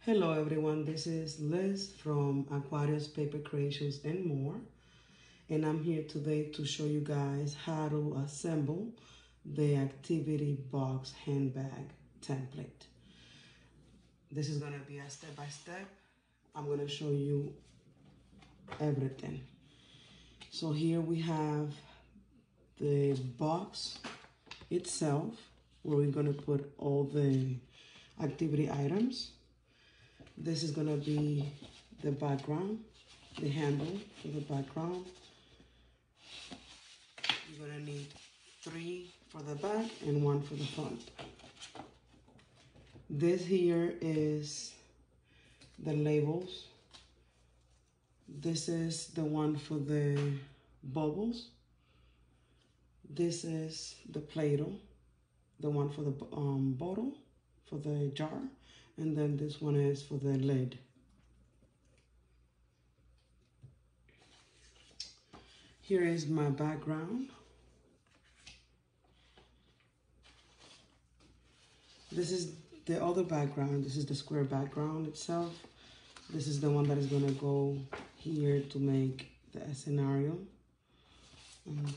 Hello everyone, this is Liz from Aquarius Paper Creations and More, and I'm here today to show you guys how to assemble the activity box handbag template. This is going to be a step-by-step. I'm going to show you everything. So here we have the box itself where we're going to put all the activity items. This is going to be the background, the handle for the background. You're going to need 3 for the back and 1 for the front. This here is the labels. This is the one for the bubbles. This is the Play-Doh, the one for the bottle, for the jar. And then this one is for the lid. Here is my background. This is the other background. This is the square background itself. This is the one that is going to go here to make the scenario. And then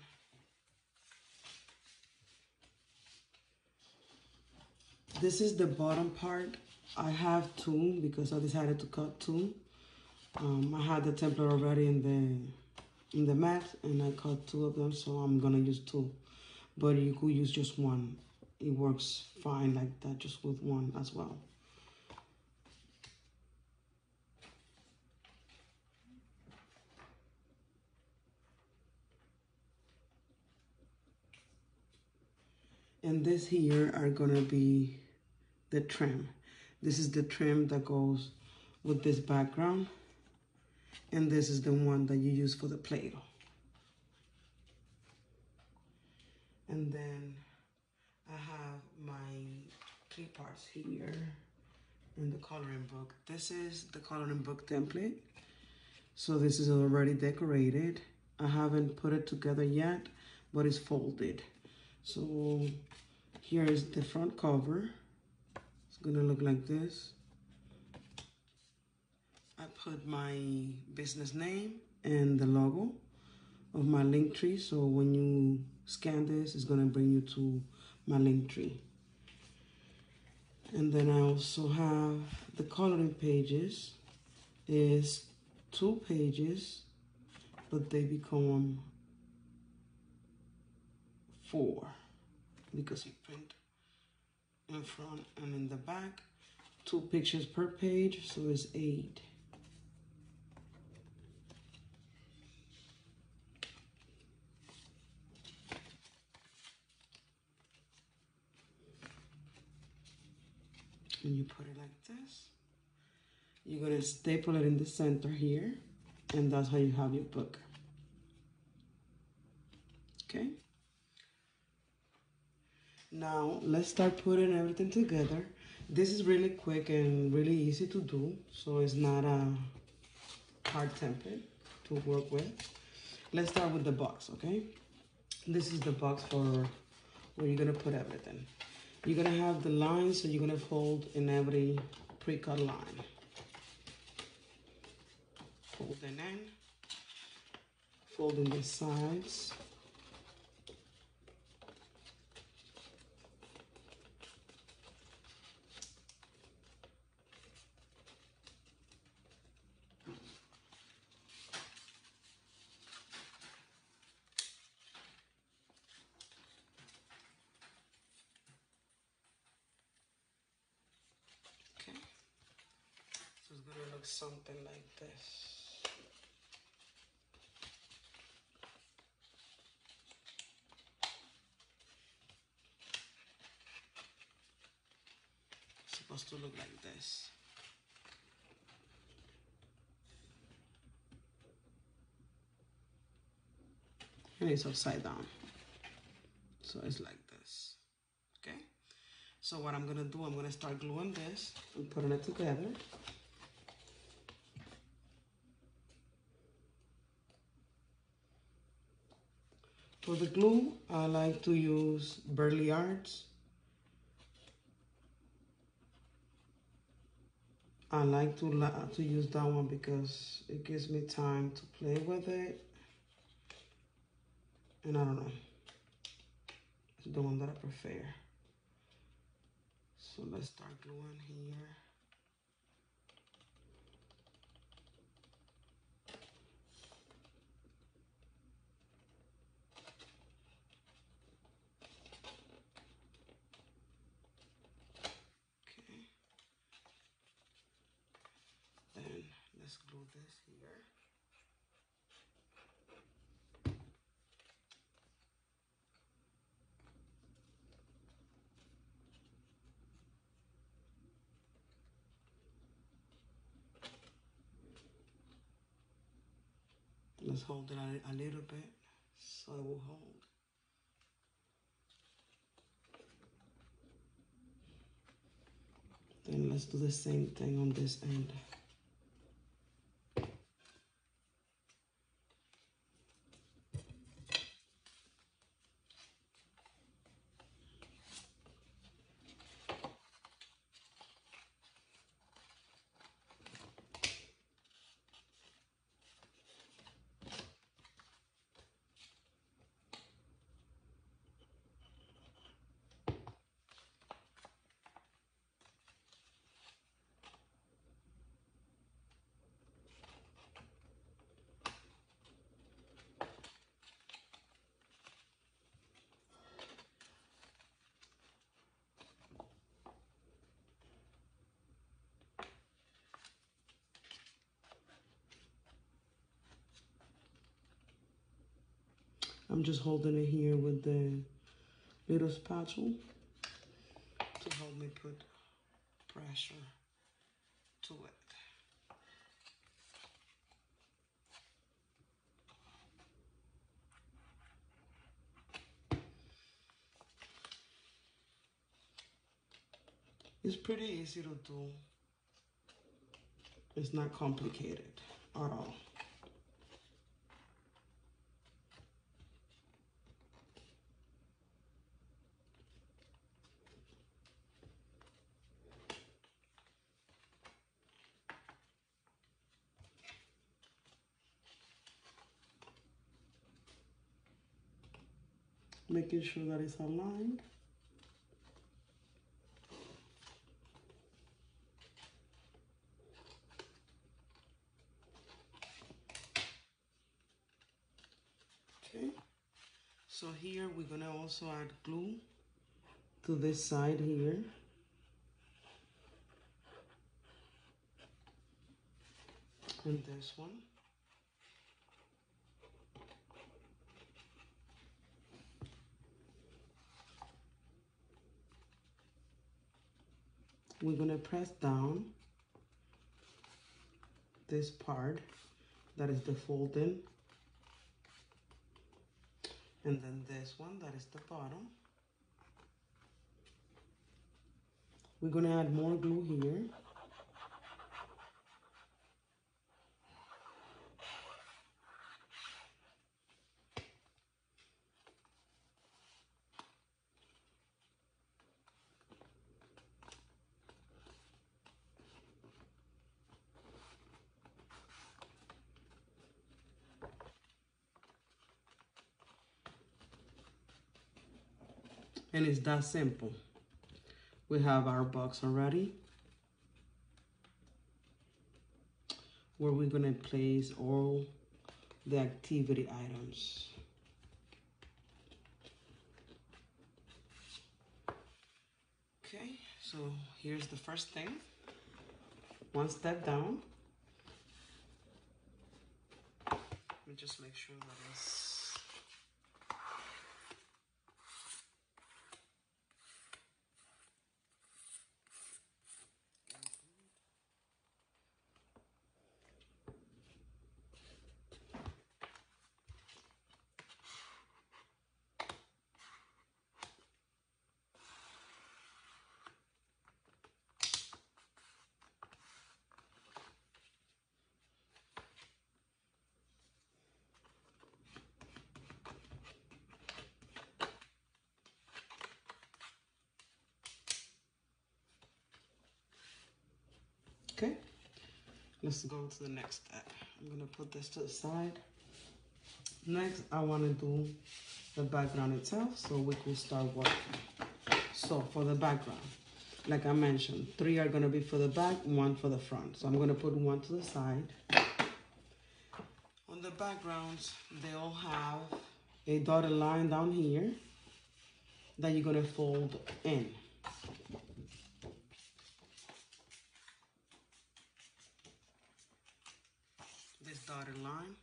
this is the bottom part. I have 2 because I decided to cut 2. I had the template already in the mat, and I cut 2 of them, so I'm gonna use 2. But you could use just 1. It works fine like that, just with 1 as well. And this here are gonna be the trim. This is the trim that goes with this background, and this is the one that you use for the Play-Doh. And then I have my 3 parts here in the coloring book. This is the coloring book template. So this is already decorated. I haven't put it together yet, but it's folded. So here is the front cover. It's gonna look like this. I put my business name and the logo of my link tree. So when you scan this, it's gonna bring you to my link tree. And then I also have the coloring pages. Is 2 pages, but they become 4 because you print in front and in the back. 2 pictures per page, so it's 8. And you put it like this. You're gonna staple it in the center here, and that's how you have your book. Okay? Now, let's start putting everything together. This is really quick and really easy to do, so it's not a hard template to work with. Let's start with the box, okay? This is the box for where you're gonna put everything. You're gonna have the lines, so you're gonna fold in every pre-cut line. Fold in, fold in the sides. Okay, so it's gonna look something like this. Supposed to look like this. And it's upside down, so it's like this. Okay, so what I'm gonna do, I'm gonna start gluing this and putting it together. For the glue, I like to use Burley Arts. I like to use that one because it gives me time to play with it. And I don't know, it's the one that I prefer. So let's start gluing here. Okay. Then let's glue this here. Let's hold it a little bit so it will hold. Then let's do the same thing on this end. I'm just holding it here with the little spatula to help me put pressure to it. It's pretty easy to do. It's not complicated at all. Making sure that it's aligned. Okay, so here we're gonna also add glue to this side here. And this one. We're gonna press down this part that is the folding, and then this one that is the bottom. We're gonna add more glue here. And it's that simple. We have our box already where we're gonna place all the activity items. Okay, so here's the first thing. One step down. Let me just make sure that it's let's go to the next step. I'm gonna put this to the side. Next, I wanna do the background itself so we could start working. So for the background, like I mentioned, 3 are gonna be for the back, 1 for the front. So I'm gonna put 1 to the side. On the backgrounds, they all have a dotted line down here that you're gonna fold in. This dotted line.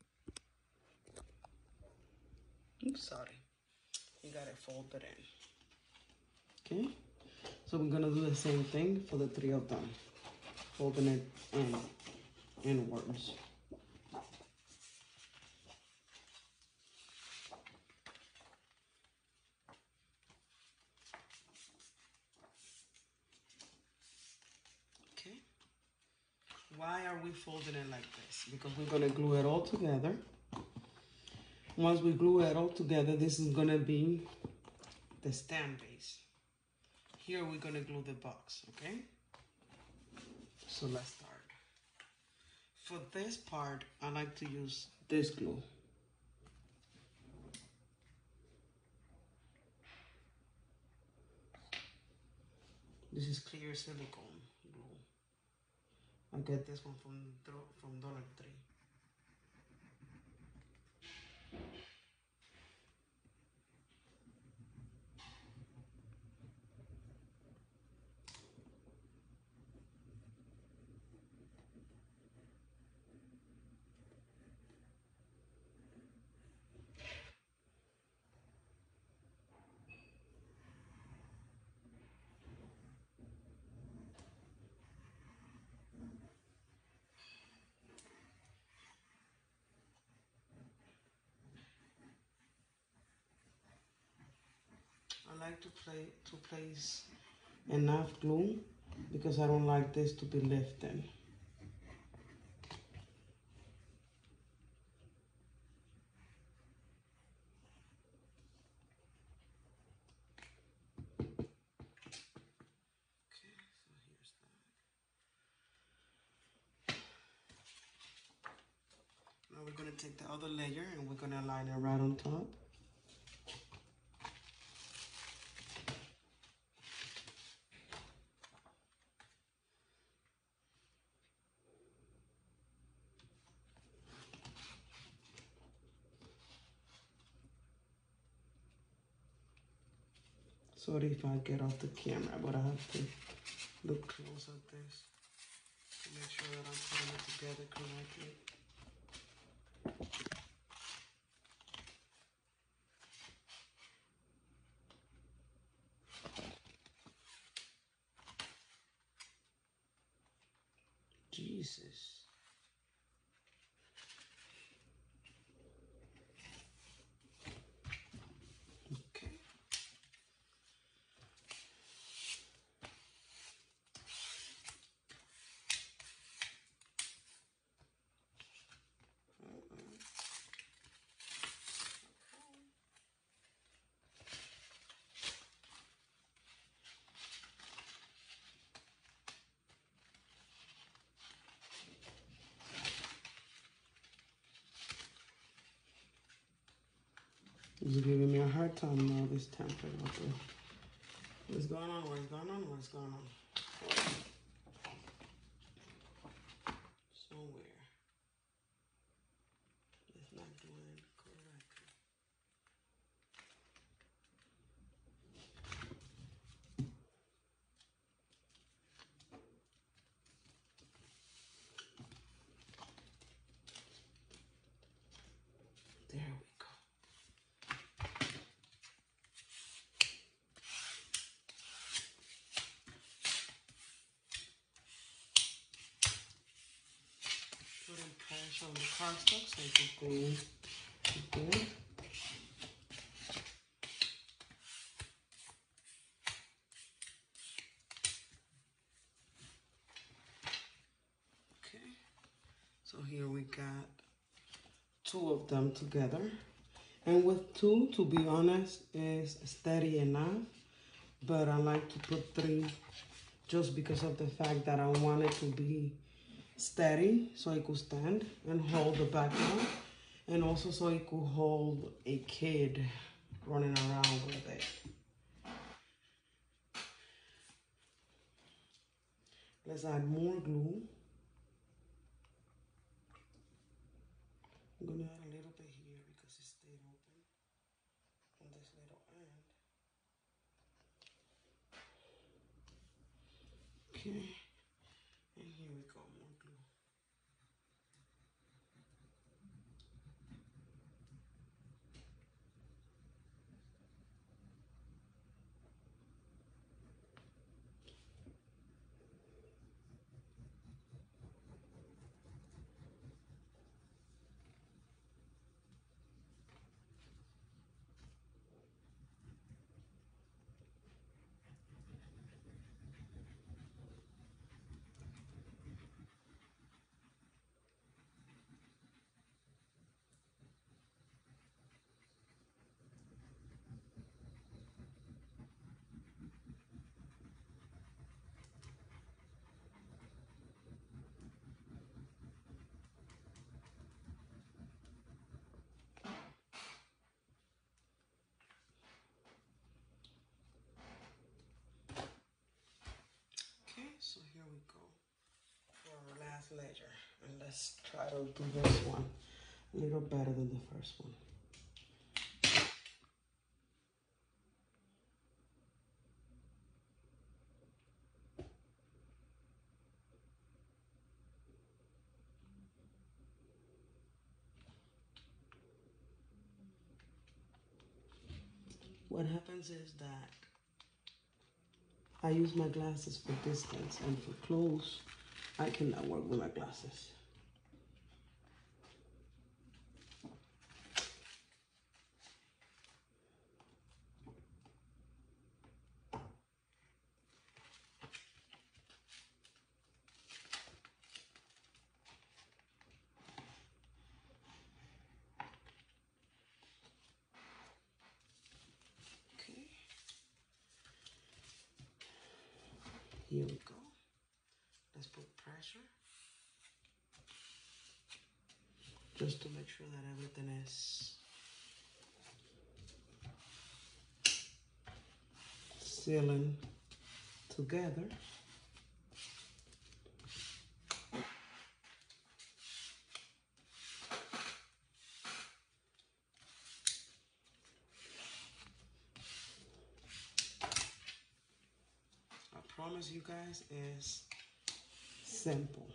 Oops, sorry. You got it folded in. Okay? So we're gonna do the same thing for the 3 of them. Folding it in inwards. Okay? Why are we folding it like this? Because we're gonna glue it all together. Once we glue it all together, this is gonna be the stamp base. Here we're gonna glue the box, okay? So let's start. For this part, I like to use this glue. This is clear silicone glue. I get this one from Dollar Tree. I like to place enough glue because I don't like this to be lifted. Now we're going to take the other layer and we're going to align it right on top. Sorry if I get off the camera, but I have to look close at this to make sure that I'm putting it together correctly. Jesus. Okay. He's giving me a hard time now, this temper. Okay. What's going on? What's going on? What's going on? Somewhere. It's not doing it correctly. There we go. Putting pressure on the cardstock so it can go good. Okay, so here we got 2 of them together. And with 2, to be honest, is steady enough. But I like to put 3 just because of the fact that I want it to be steady so it could stand and hold the background, and also so it could hold a kid running around with it. Let's add more glue. I'm gonna add a little bit here because it stayed open on this little end. Okay, and here we go, more glue. Okay, so here we go for our last layer, and let's try to do this one a little better than the first one. What happens is that I use my glasses for distance, and for close, I cannot work with my glasses. Okay, here we go. Let's put pressure just to make sure that everything is sealing together. I promise you guys, is simple.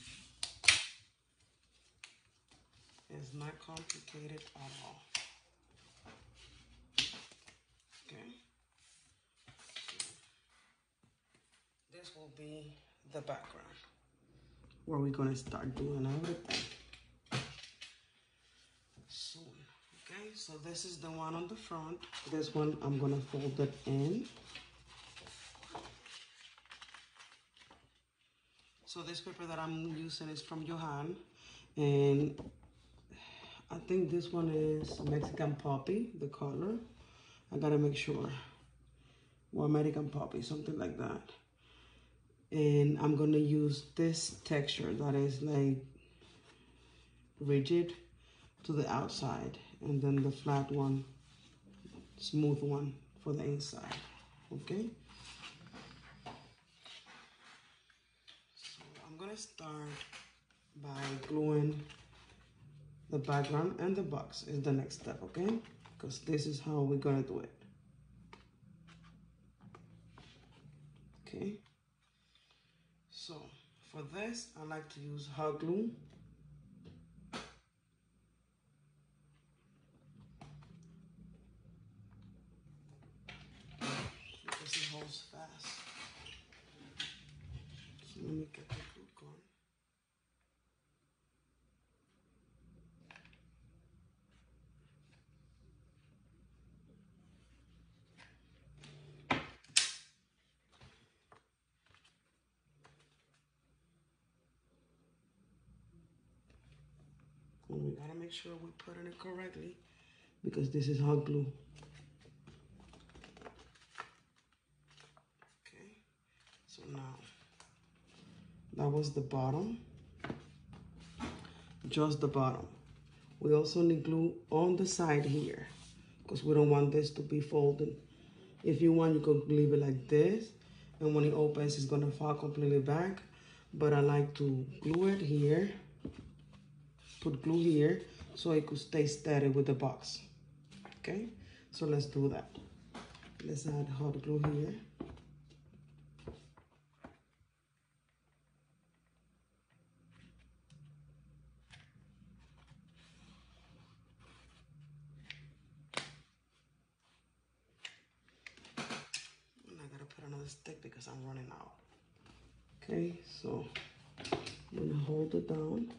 It's not complicated at all. Okay. This will be the background where we're gonna start doing everything soon. Okay, so this is the one on the front. This one I'm gonna fold it in. So this paper that I'm using is from Johan, and I think this one is Mexican Poppy, the color. I gotta make sure. Or American Poppy, something like that. And I'm gonna use this texture that is like rigid to the outside, and then the flat one, smooth one for the inside. Okay, so I'm gonna start by gluing the background, and the box is the next step. Okay, because this is how we're gonna do it. Okay, so for this I like to use hot glue. Because it holds fast. So let me get the glue going. And we gotta make sure we put it correctly because this is hot glue. Okay, so now that was the bottom. just the bottom. We also need glue on the side here because we don't want this to be folded. If you want, you could leave it like this, and when it opens, it's gonna fall completely back. But I like to glue it here, put glue here, so it could stay steady with the box. Okay, so let's do that. Let's add hot glue here. And I gotta put another stick because I'm running out. Okay, so I'm gonna hold it down.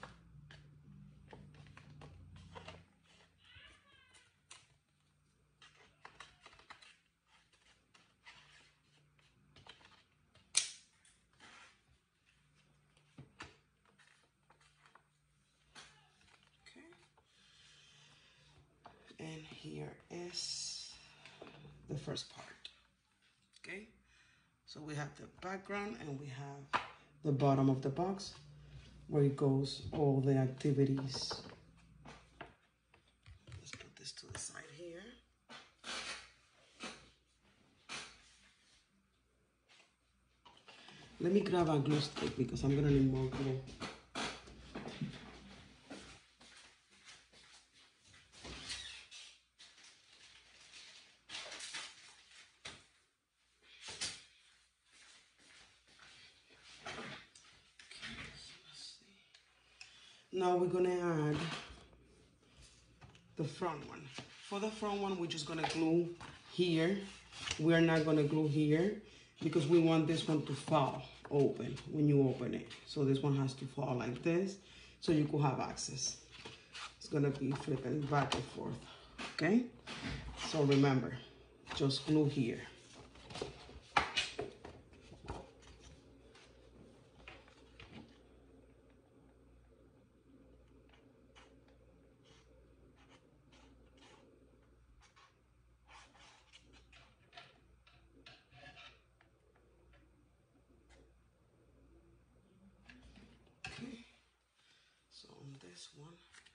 And here is the first part. Okay, so we have the background and we have the bottom of the box where it goes all the activities. Let's put this to the side here. Let me grab a glue stick because I'm gonna need more glue. Now we're gonna add the front one. For the front one, we're just gonna glue here. We're not gonna glue here because we want this one to fall open when you open it. So this one has to fall like this so you could have access. It's gonna be flipping back and forth, okay? So remember, just glue here. So on this one,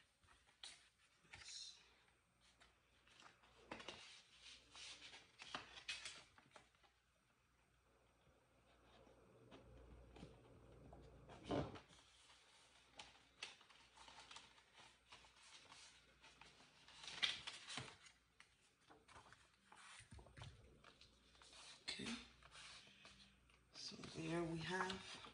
okay. So there we have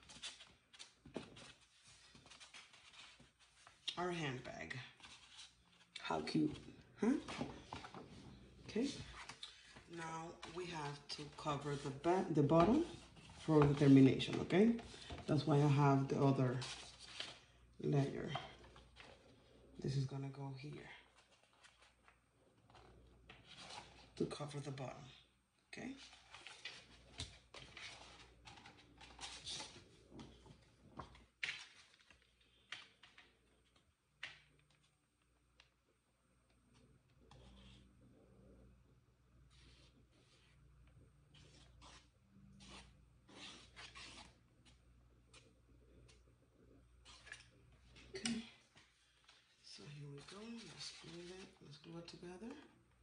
our handbag. How cute, huh? Okay. Now we have to cover the bottom for the termination, okay? That's why I have the other layer. This is gonna go here to cover the bottom, okay? Okay, so here we go. Let's glue it together.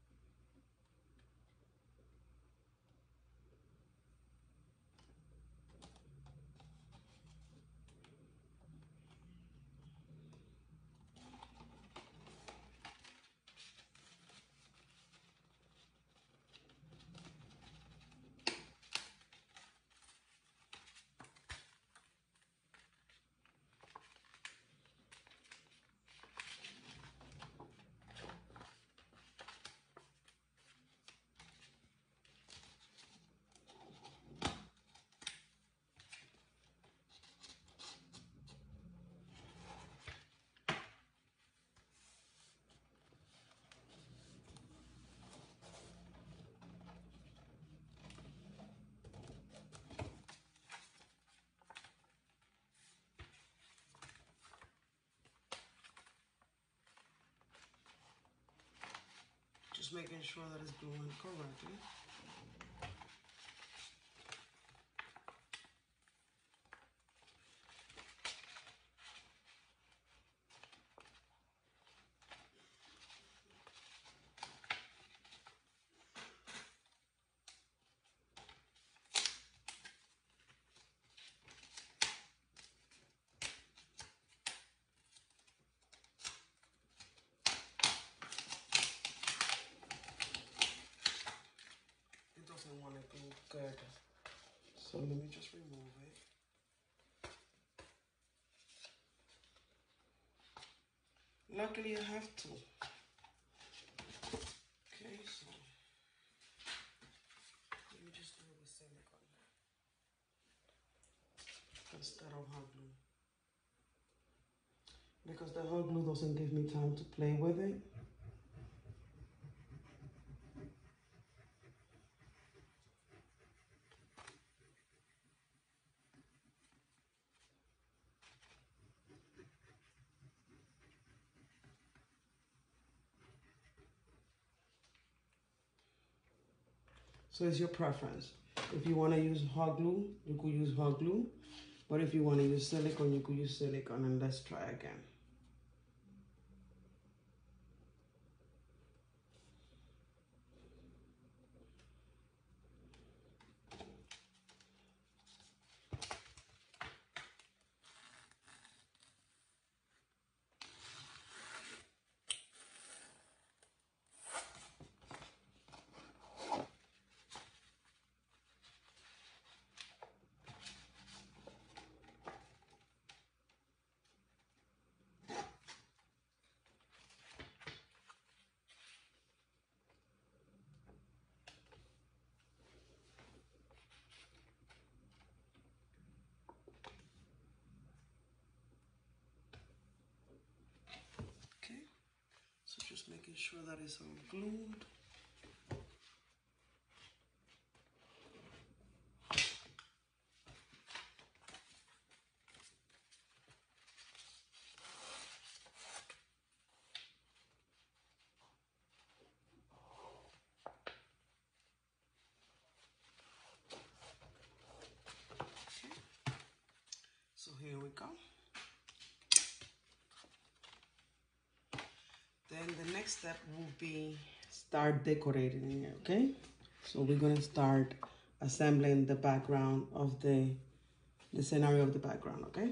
Just making sure that it's gluing correctly. So let me just remove it. Luckily I have to. Okay, so let me just do it with silicone instead of hot glue. Because the hot glue doesn't give me time to play with it. So it's your preference. If you want to use hot glue, you could use hot glue. But if you want to use silicone, you could use silicone. And let's try again. Okay, so just making sure that it's all glued. So here we go. Then the next step will be start decorating it, okay? So we're gonna start assembling the background of the scenario of the background, okay?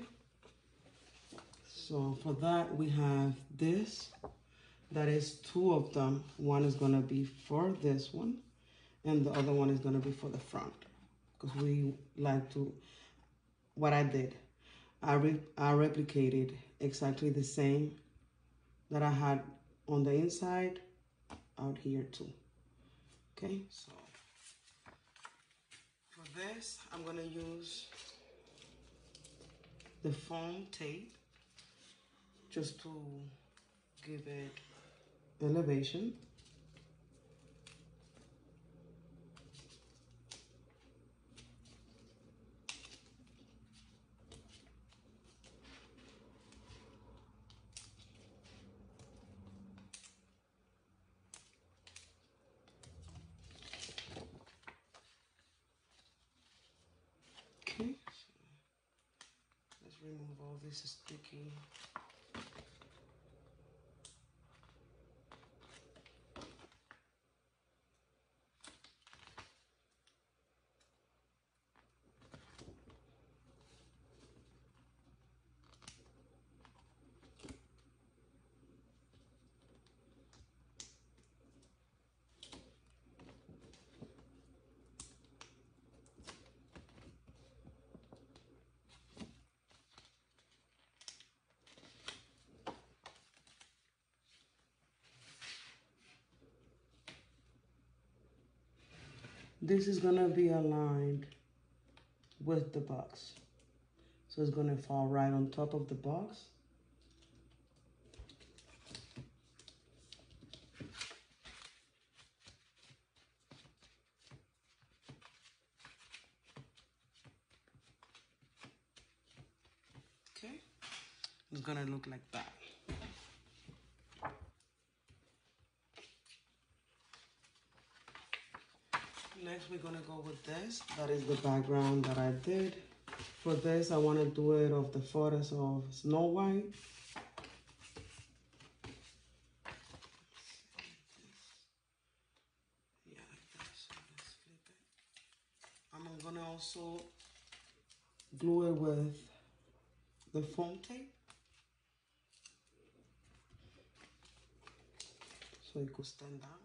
So for that we have this, that is two of them. One is gonna be for this one and the other one is gonna be for the front. Because we like to, what I did, I replicated exactly the same that I had on the inside out here too. Okay, so for this, I'm gonna use the foam tape just to give it elevation. Okay, so let's remove all this sticky. This is gonna be aligned with the box. So it's gonna fall right on top of the box. Okay, it's gonna look like that. Next, we're gonna go with this. That is the background that I did. For this, I want to do it of the photos of Snow White. Yeah, like that. So let's flip it. I'm gonna also glue it with the foam tape, so it could stand out.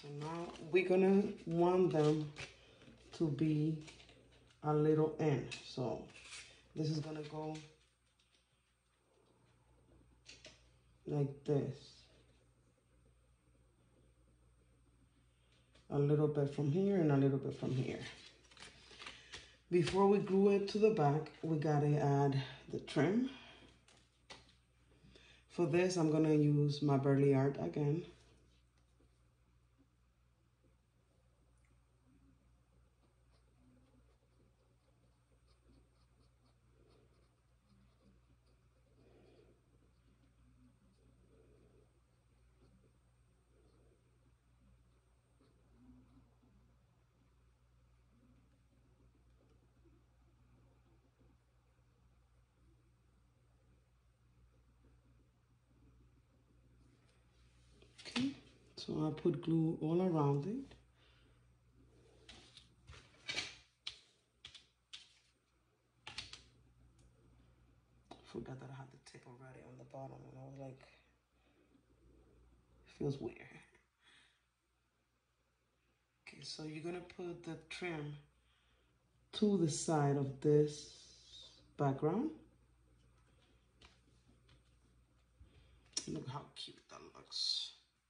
So now we're gonna want them to be a little end. So this is gonna go like this. A little bit from here and a little bit from here. Before we glue it to the back, we gotta add the trim. For this, I'm gonna use my Burley Art again. Okay, so I put glue all around it. Forgot that I had the tip already on the bottom, and I was like, feels weird. Okay, so you're gonna put the trim to the side of this background. Look how cute that looks.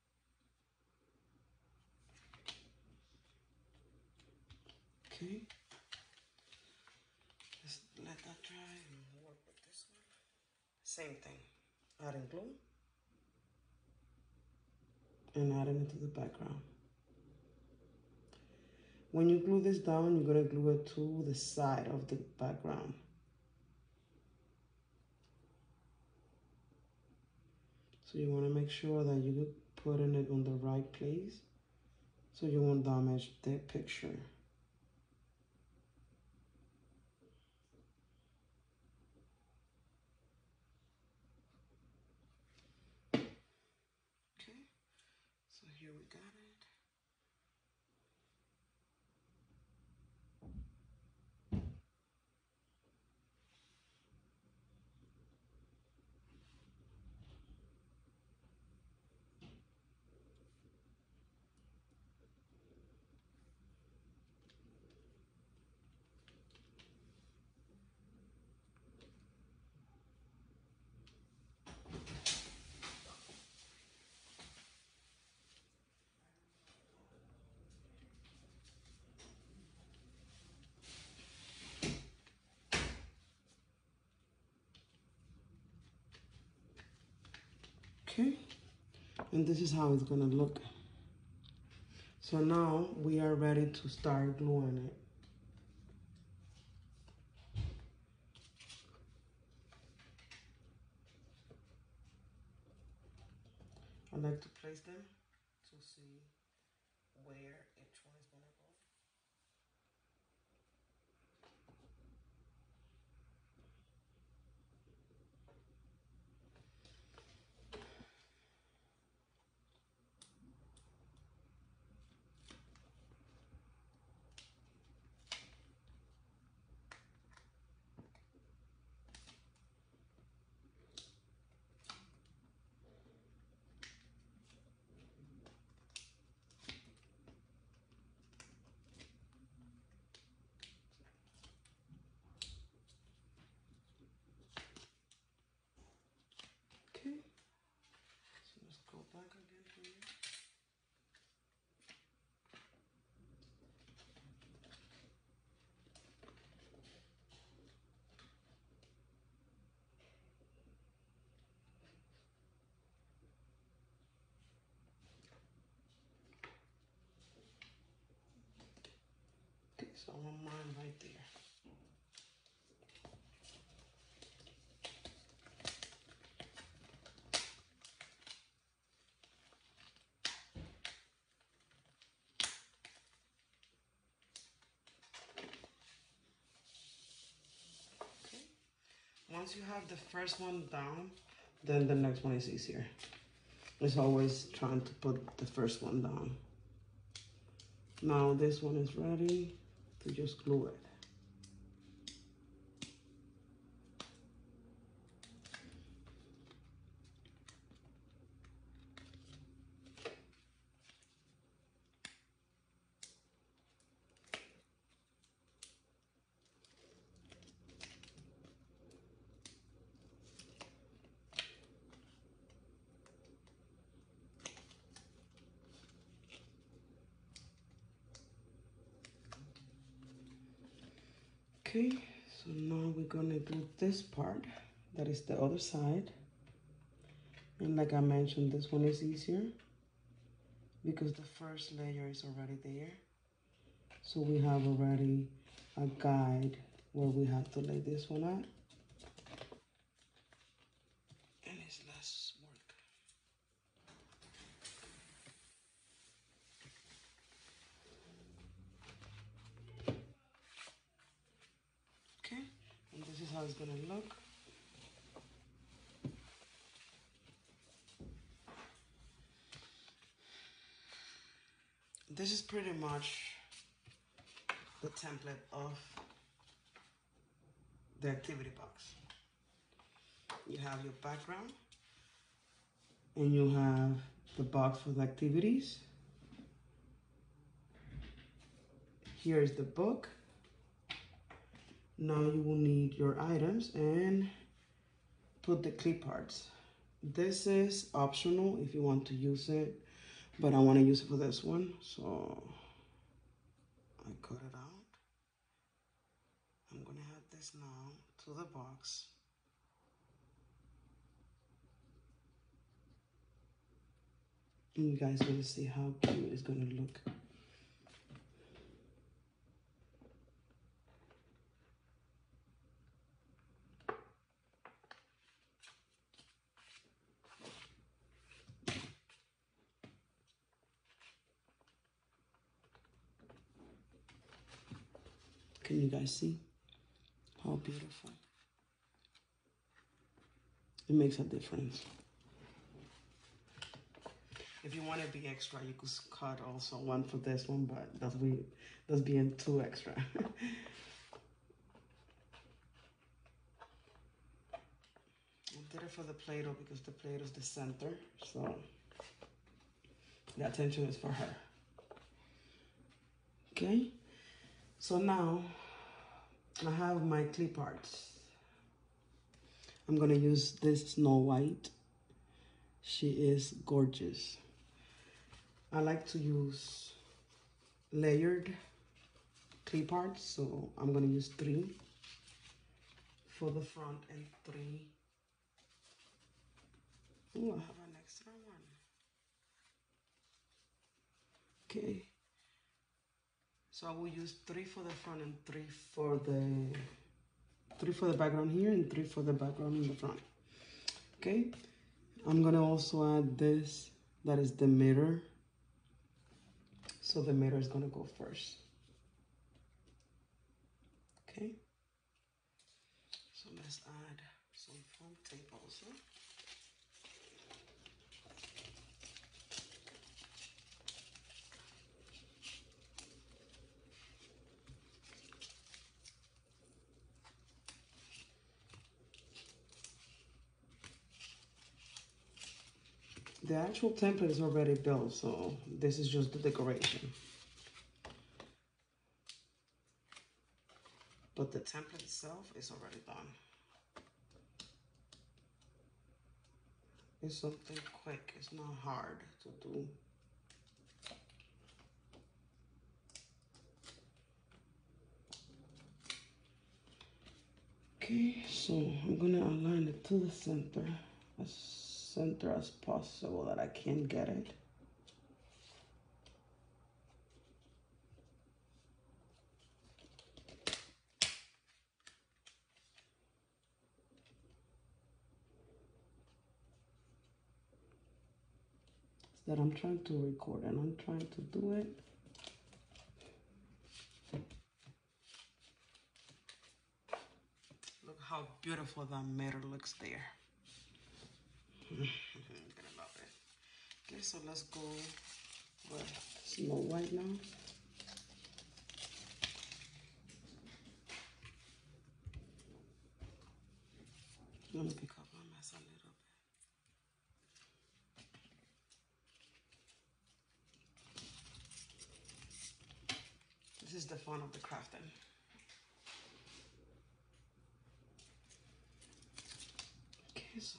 Okay, just let that dry and work with this one. Same thing, adding glue and adding it to the background. When you glue this down, you're gonna glue it to the side of the background. So you wanna make sure that you're putting it on the right place so you won't damage the picture. Okay, so here we got it. Okay, and this is how it's gonna look. So now we are ready to start gluing it. I like to place them to see where each one is gonna go. Okay, so let's go back again here. Okay, so I want mine right there. Once you have the first one down, then the next one is easier. It's always trying to put the first one down. Now this one is ready to just glue it. Okay, so now we're gonna do this part, that is the other side. And like I mentioned, this one is easier because the first layer is already there. So we have already a guide where we have to lay this one out. And it's less work. Okay, and this is how it's gonna look. This is pretty much the template of the activity box. You have your background and you have the box for the activities. Here is the book. Now you will need your items and put the clip parts. This is optional if you want to use it, but I want to use it for this one, so I cut it out. I'm gonna add this now to the box. And you guys gonna see how cute it's gonna look. Can you guys see how beautiful? It makes a difference. If you want to be extra, you could cut also one for this one, but that's being too extra. I did it for the Play-Doh because the Play-Doh is the center, so the attention is for her. Okay, so now I have my clip arts. I'm gonna use this Snow White. She is gorgeous. I like to use layered clip arts, so I'm gonna use 3 for the front and 3. Oh, I have an extra one. Okay. So I will use 3 for the front and 3 for the background here and 3 for the background in the front. Okay. I'm gonna also add this, that is the mirror. So the mirror is gonna go first. Okay. So let's add some foam tape also. The actual template is already built, so this is just the decoration. But the template itself is already done. It's something quick, it's not hard to do. Okay, so I'm gonna align it to the center as possible that I can get it. That I'm trying to record and I'm trying to do it. Look how beautiful that mirror looks there. I'm gonna love it. Okay, so let's go with Snow White now. I'm gonna pick up my mess a little bit. This is the fun of the crafting. Okay, so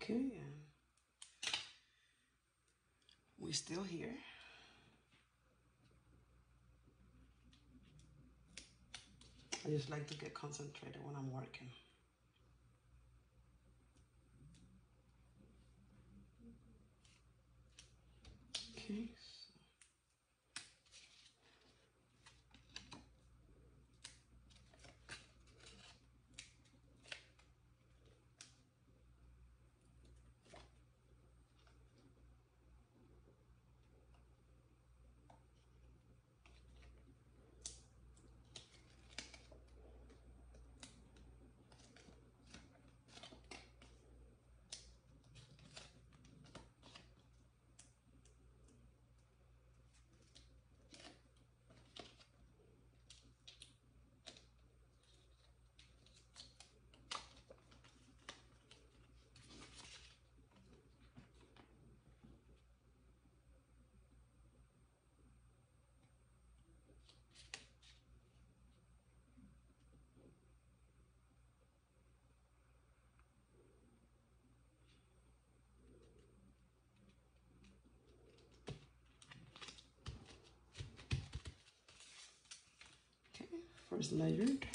Okay, and we're still here. I just like to get concentrated when I'm working. Okay. Okay, first layered.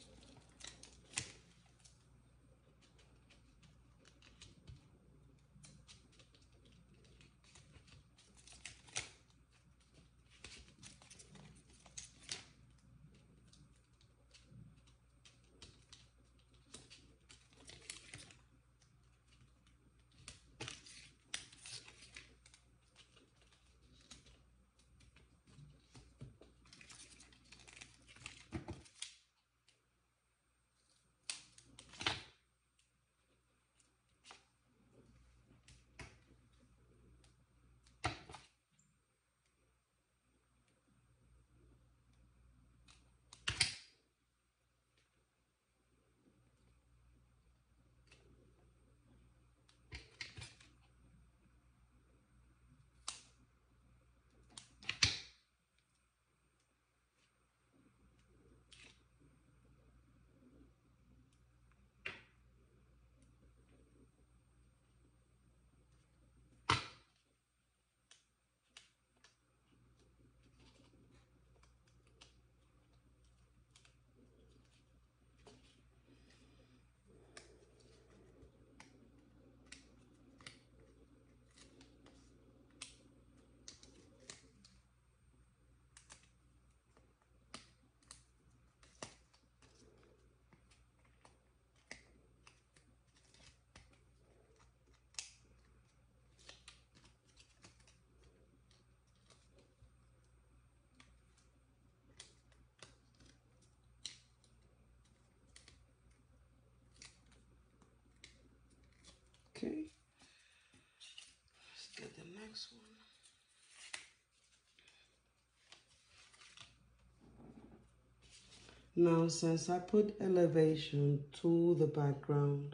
Okay, let's get the next one. Now, since I put elevation to the background,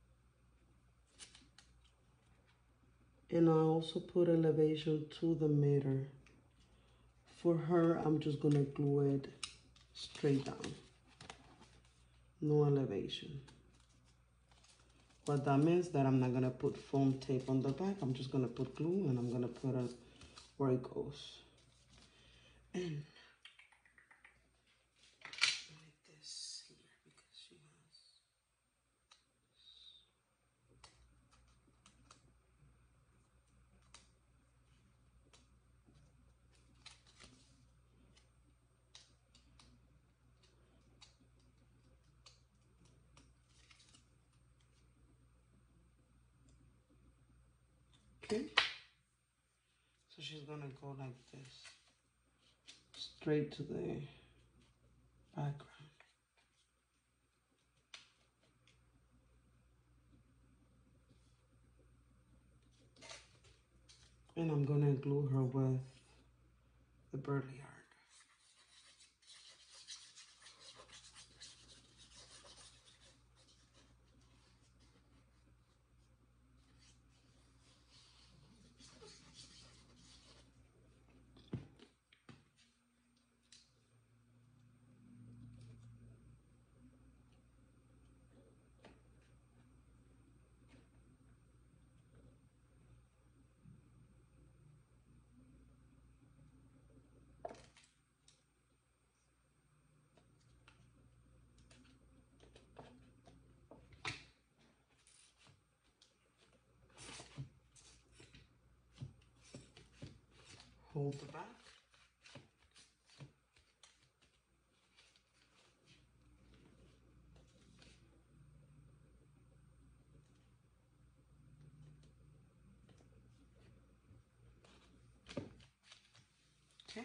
and I also put elevation to the mirror, for her, I'm just gonna glue it straight down. No elevation. What that means that I'm not gonna put foam tape on the back. I'm just gonna put glue and I'm gonna put it where it goes. And like this here because she has. Okay. So she's gonna go like this, straight to the background. And I'm gonna glue her with the burley yarn. hold the back. Okay.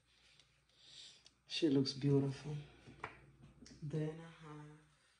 She looks beautiful. Then I have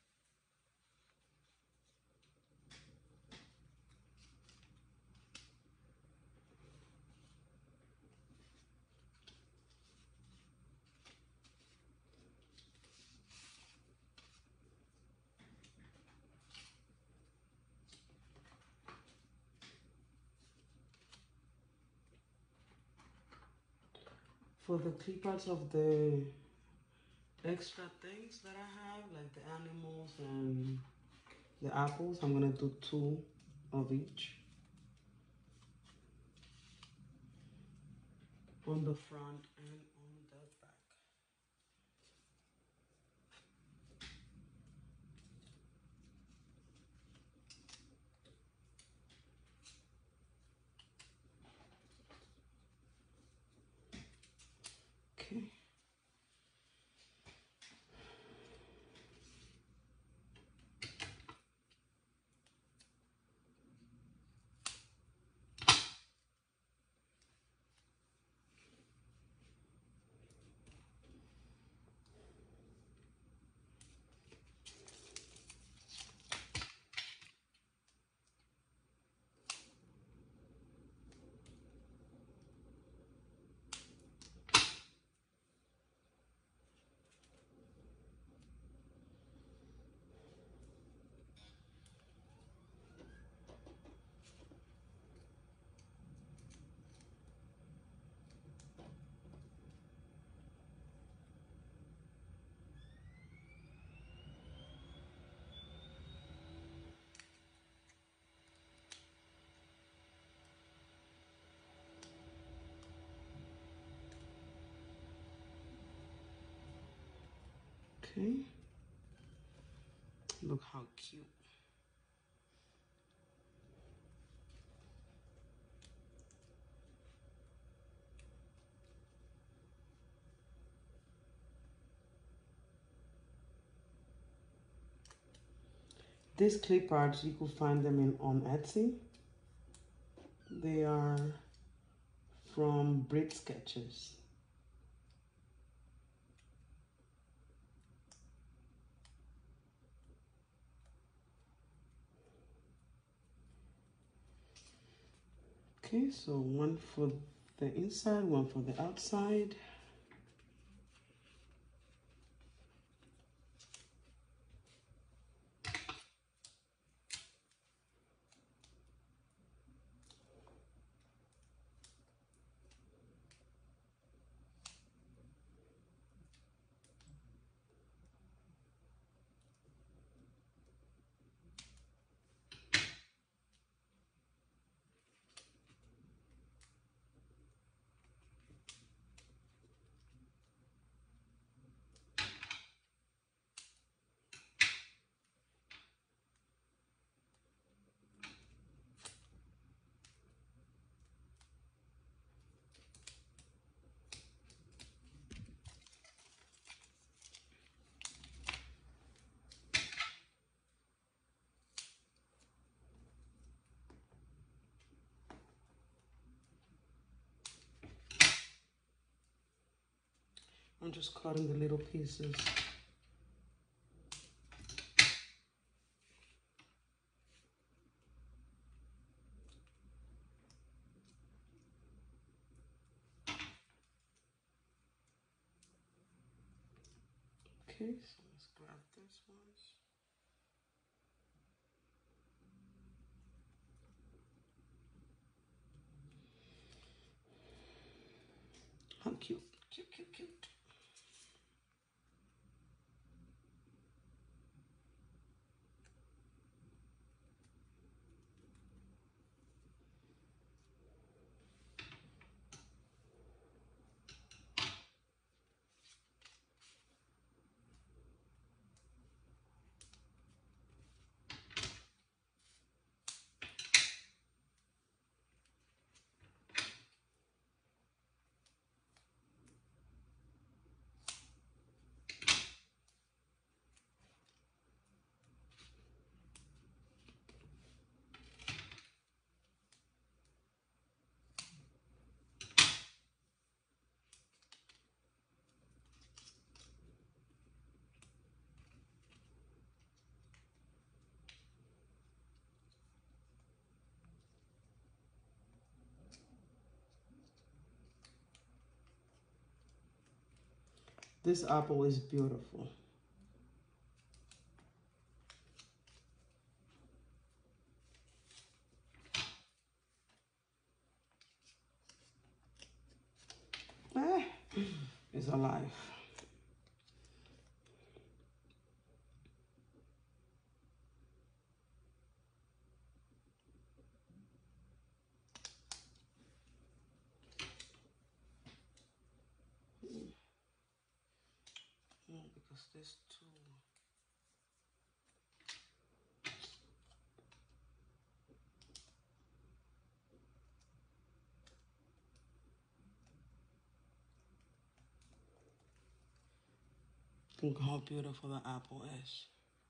for the clippers of the extra things that I have, like the animals and the apples, I'm gonna do 2 of each on the front and on the back. Okay. Okay. Look how cute. These clip arts, you could find them on Etsy. They are from Brit Sketches. Okay, so one for the inside, one for the outside. I'm just cutting the little pieces. Okay, so let's grab this one. How cute, cute, cute, cute. This apple is beautiful. It's alive. Because this too. Look how beautiful the apple is.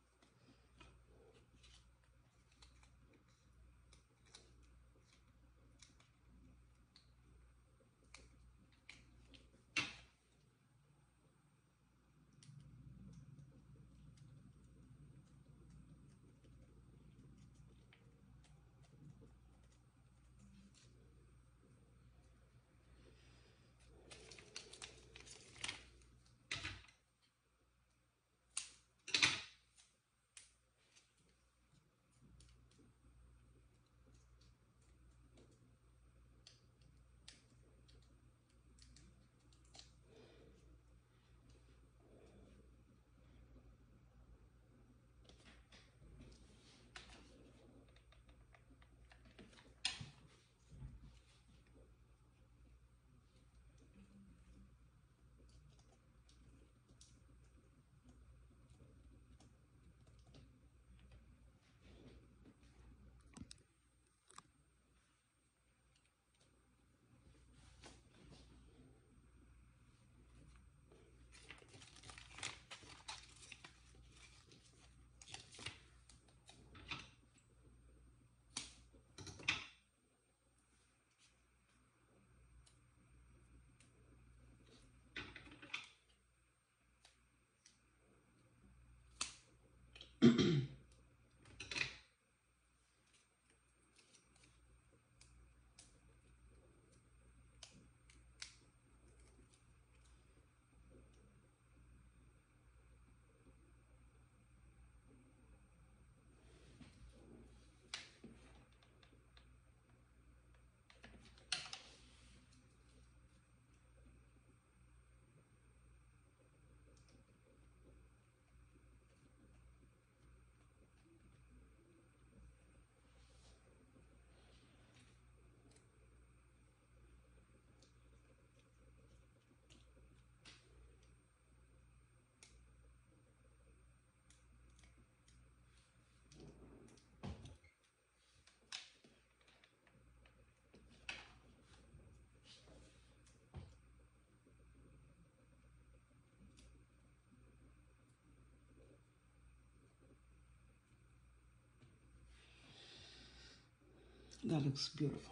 That looks beautiful.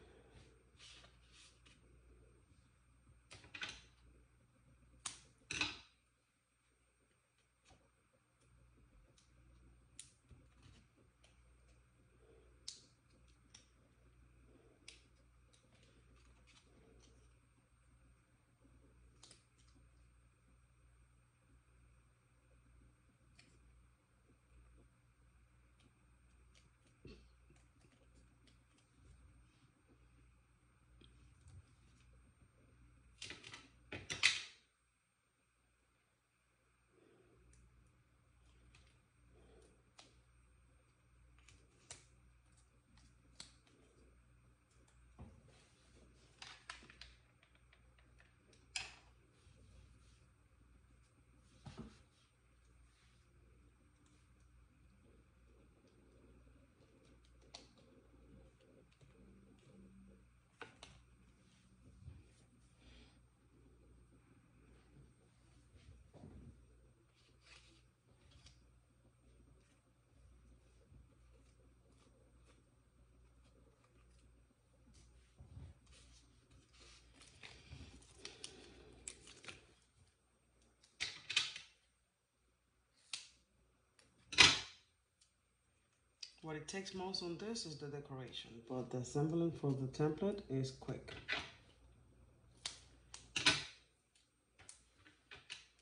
What it takes most on this is the decoration, but the assembling for the template is quick.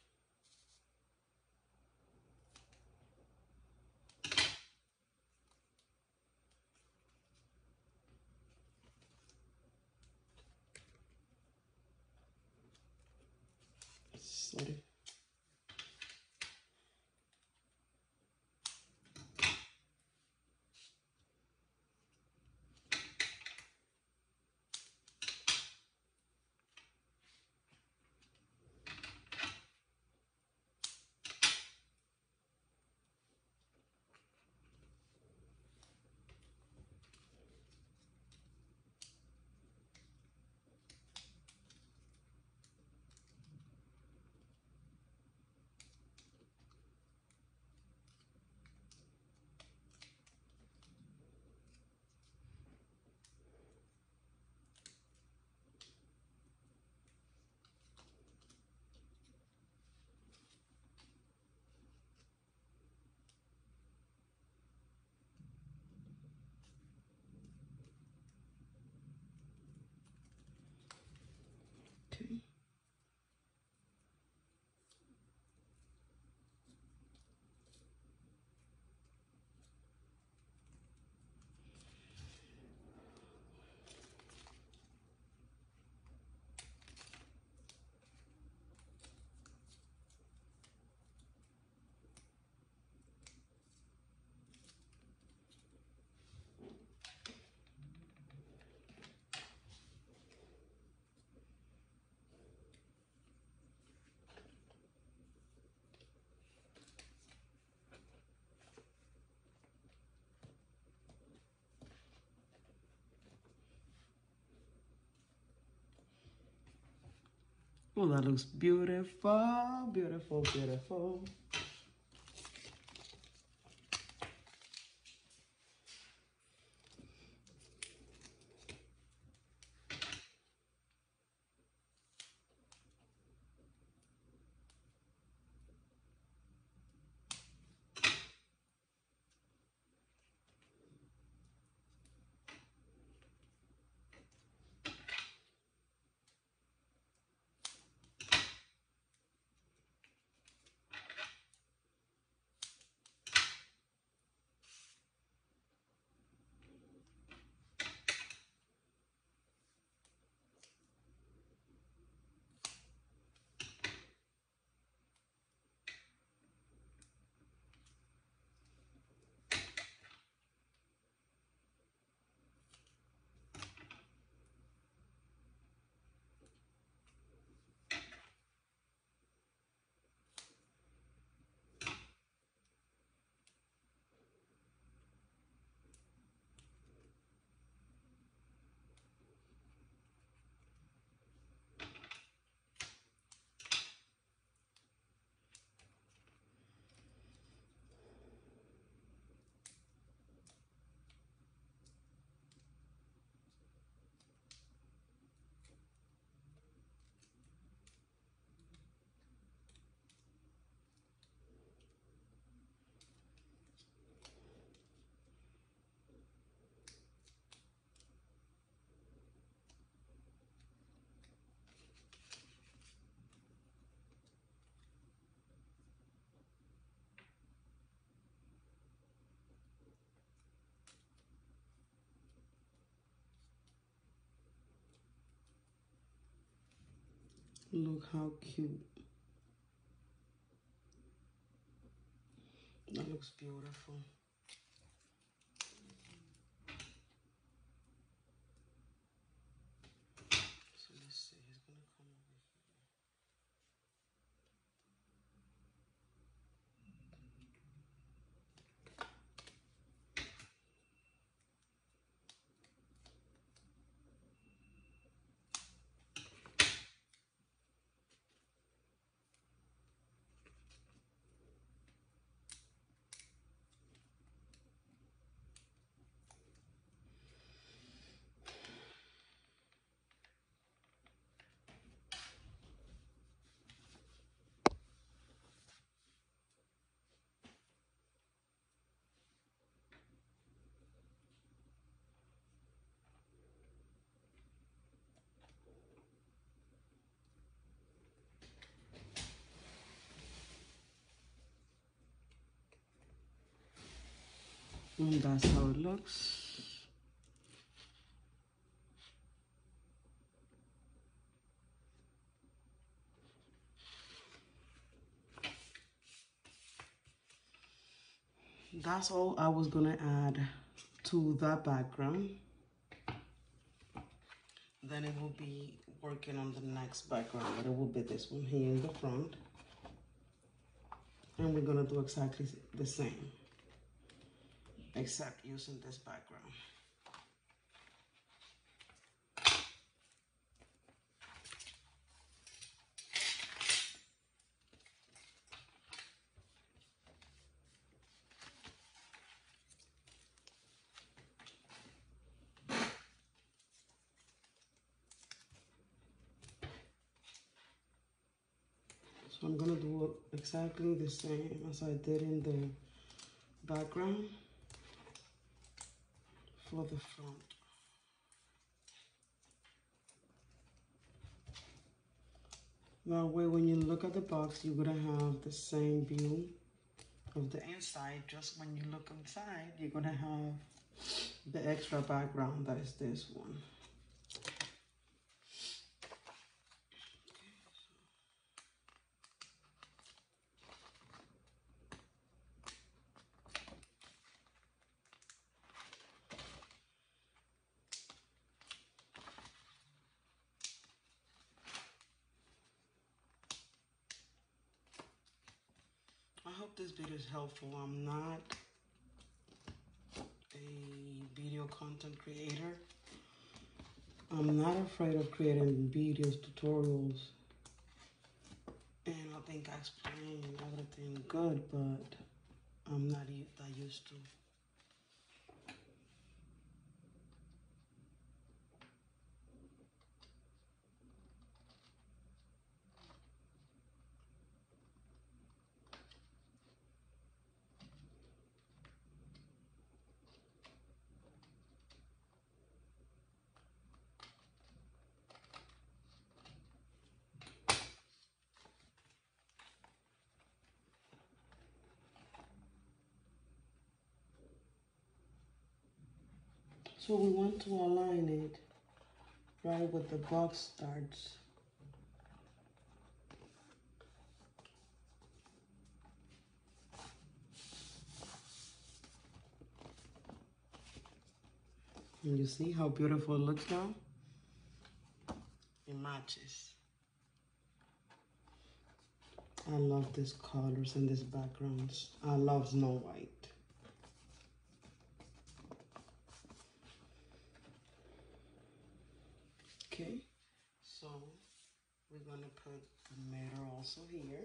Sorry. Okay. Oh, that looks beautiful, beautiful, beautiful. Look how cute. That looks beautiful. So let's see, he's gonna come over here. And that's how it looks. That's all I was gonna add to that background. Then it will be working on the next background, but it will be this one here in the front. And we're gonna do exactly the same, except using this background. So I'm gonna do exactly the same as I did in the background for the front. That way, when you look at the box, you're gonna have the same view of the inside. Just when you look inside, you're gonna have the extra background that is this one. I hope this video is helpful. I'm not a video content creator. I'm not afraid of creating videos, tutorials, and I think I explained everything good, but I'm not that used to. So we want to align it right where the box starts. And you see how beautiful it looks now? It matches. I love these colors and these backgrounds. I love Snow White. Okay, so we're gonna put the mirror also here.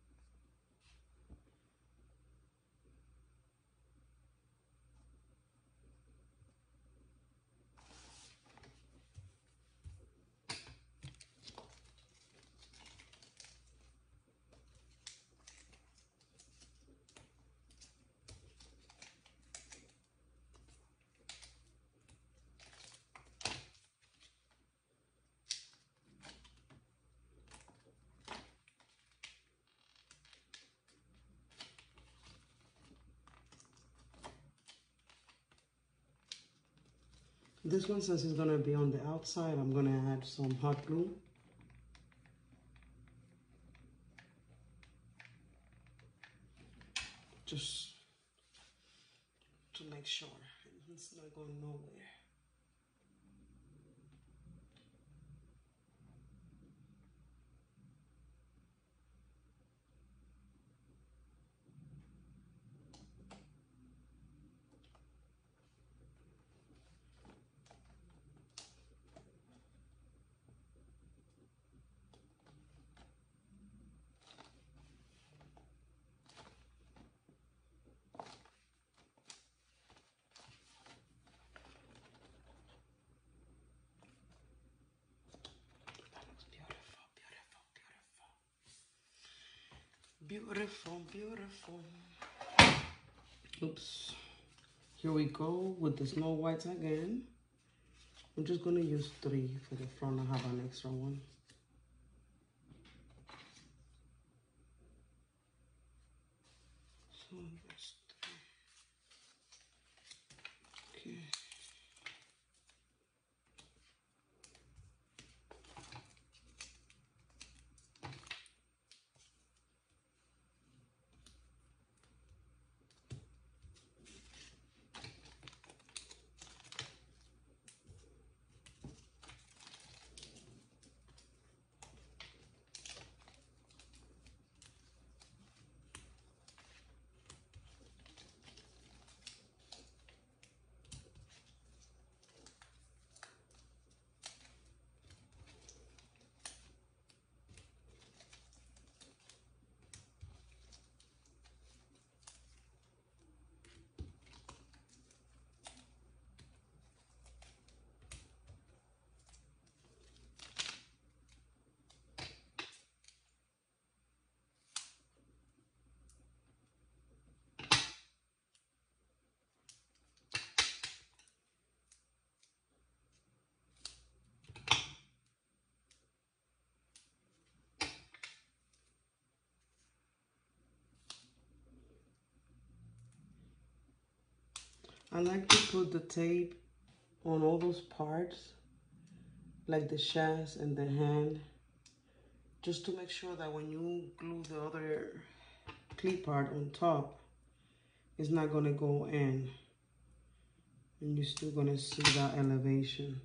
This one, since it's gonna be on the outside, I'm gonna add some hot glue. Just to make sure it's not going nowhere. Beautiful, beautiful. Oops. Here we go with the Snow Whites again. I'm just gonna use 3 for the front. I have an extra one. So that's 3. Okay. I like to put the tape on all those parts, like the chest and the hand, just to make sure that when you glue the other clip part on top, it's not gonna go in, and you're still gonna see that elevation.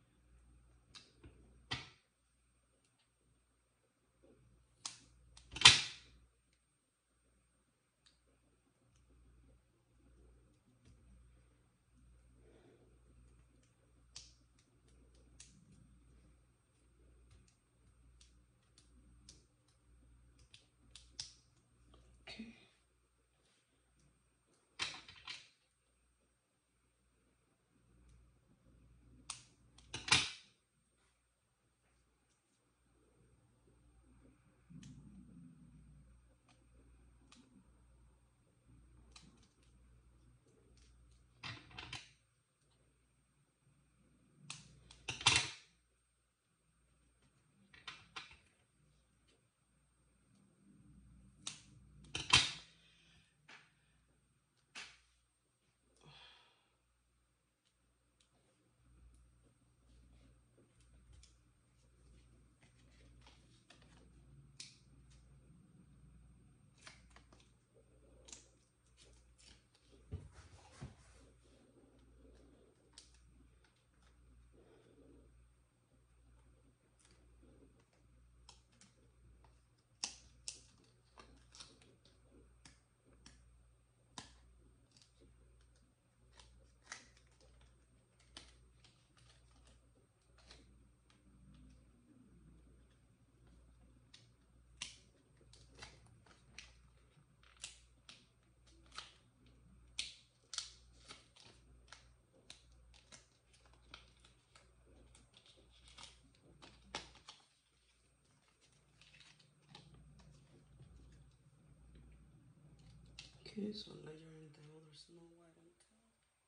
Okay. Okay, so layering the other Snow White on top.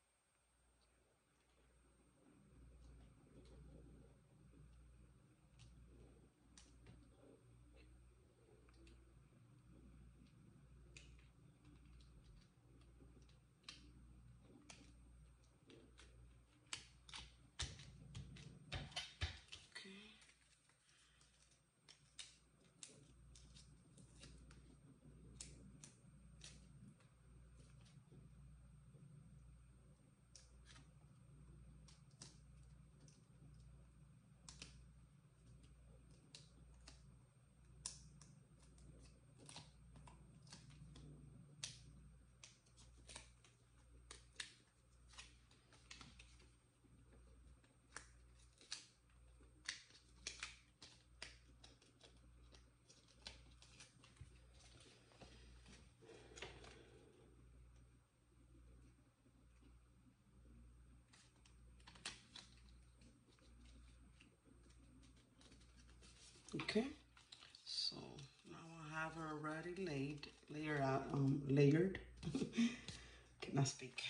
Okay. Okay. So now I have her already layered. Cannot speak.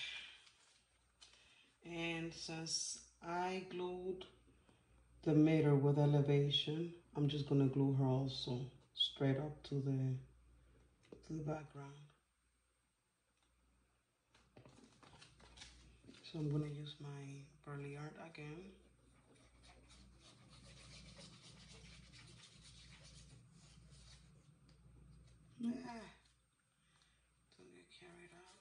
And since I glued the mirror with elevation, I'm just gonna glue her also straight up to the background. So I'm gonna use my burley art again. Don't get carried out.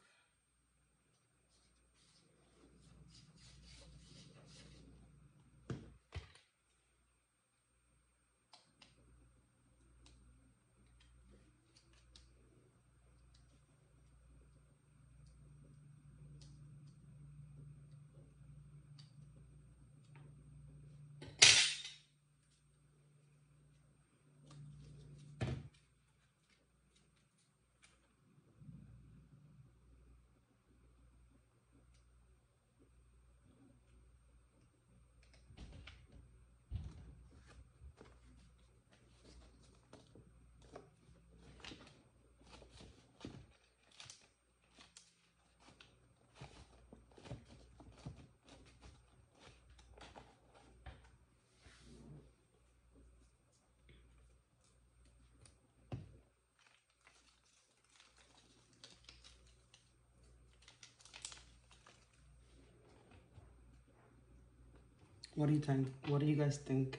What do you think? What do you guys think?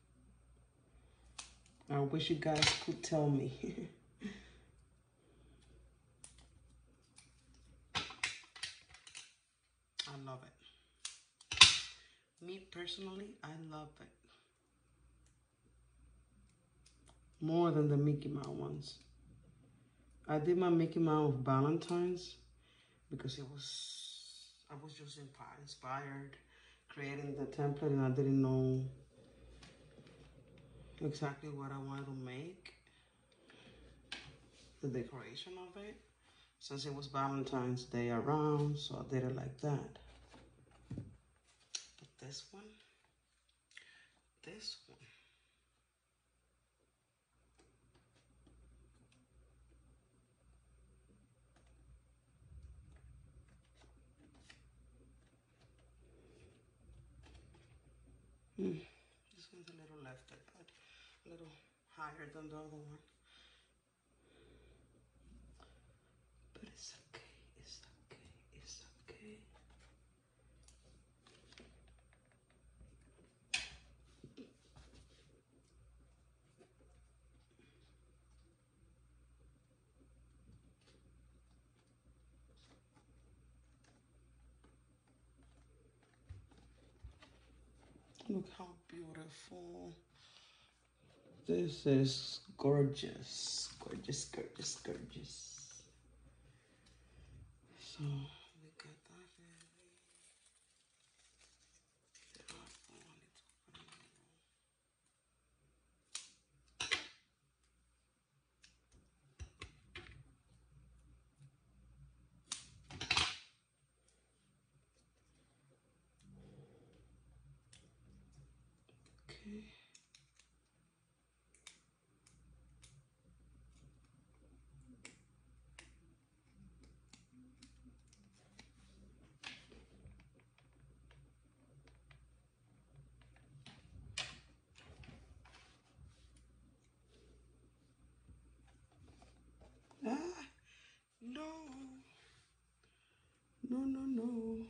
I wish you guys could tell me. I love it. Me personally, I love it. More than the Mickey Mouse ones. I did my Mickey Mouse Valentine's because I was just inspired creating the template, and I didn't know exactly what I wanted to make, the decoration of it, since it was Valentine's Day around, so I did it like that. But this one, this one's a little lifted, but a little higher than the other one. But it's okay, it's okay, it's okay. Look how beautiful. This is gorgeous, gorgeous, gorgeous, gorgeous. So we got that ready. Okay. Ah, no, no, no, no.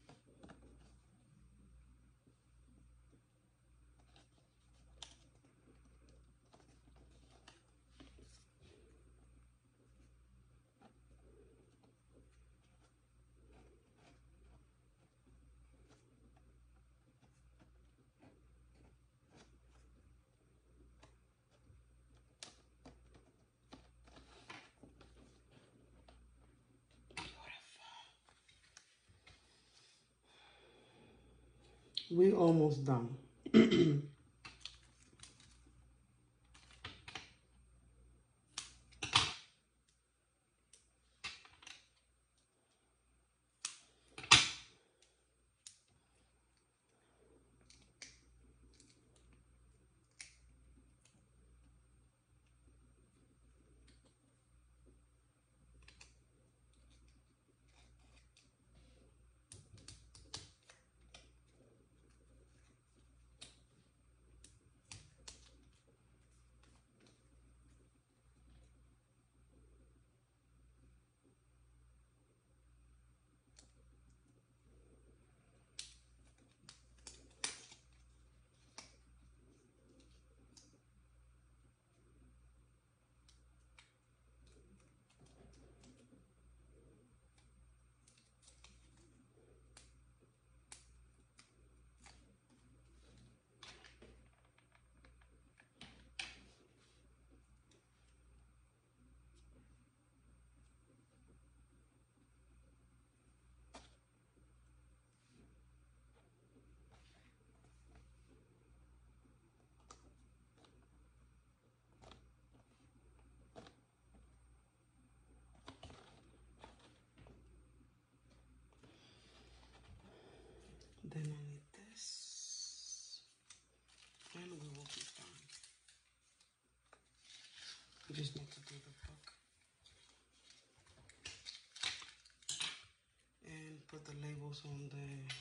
We almost done. Then I need this, and we will be done. We just need to do the book and put the labels on the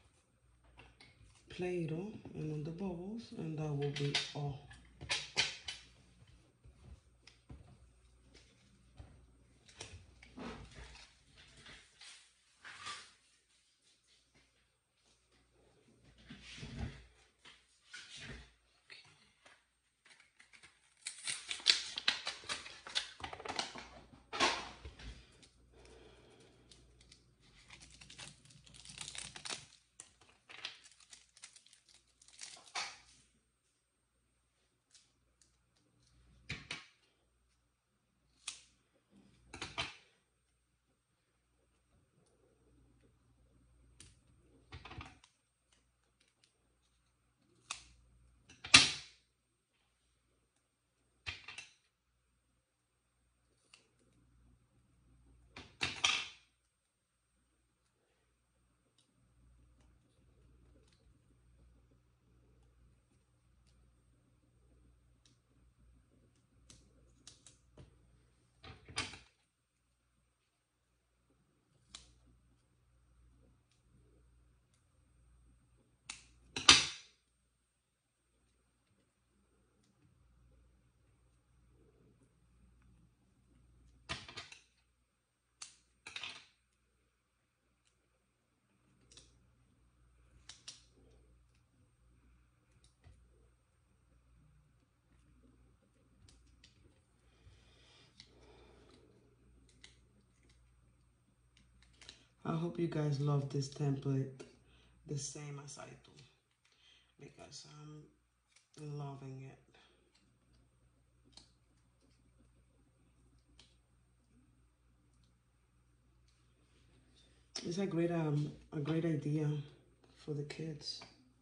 Play-Doh and on the bubbles, and that will be all. hope you guys love this template the same as I do, because I'm loving it. It's a great idea for the kids.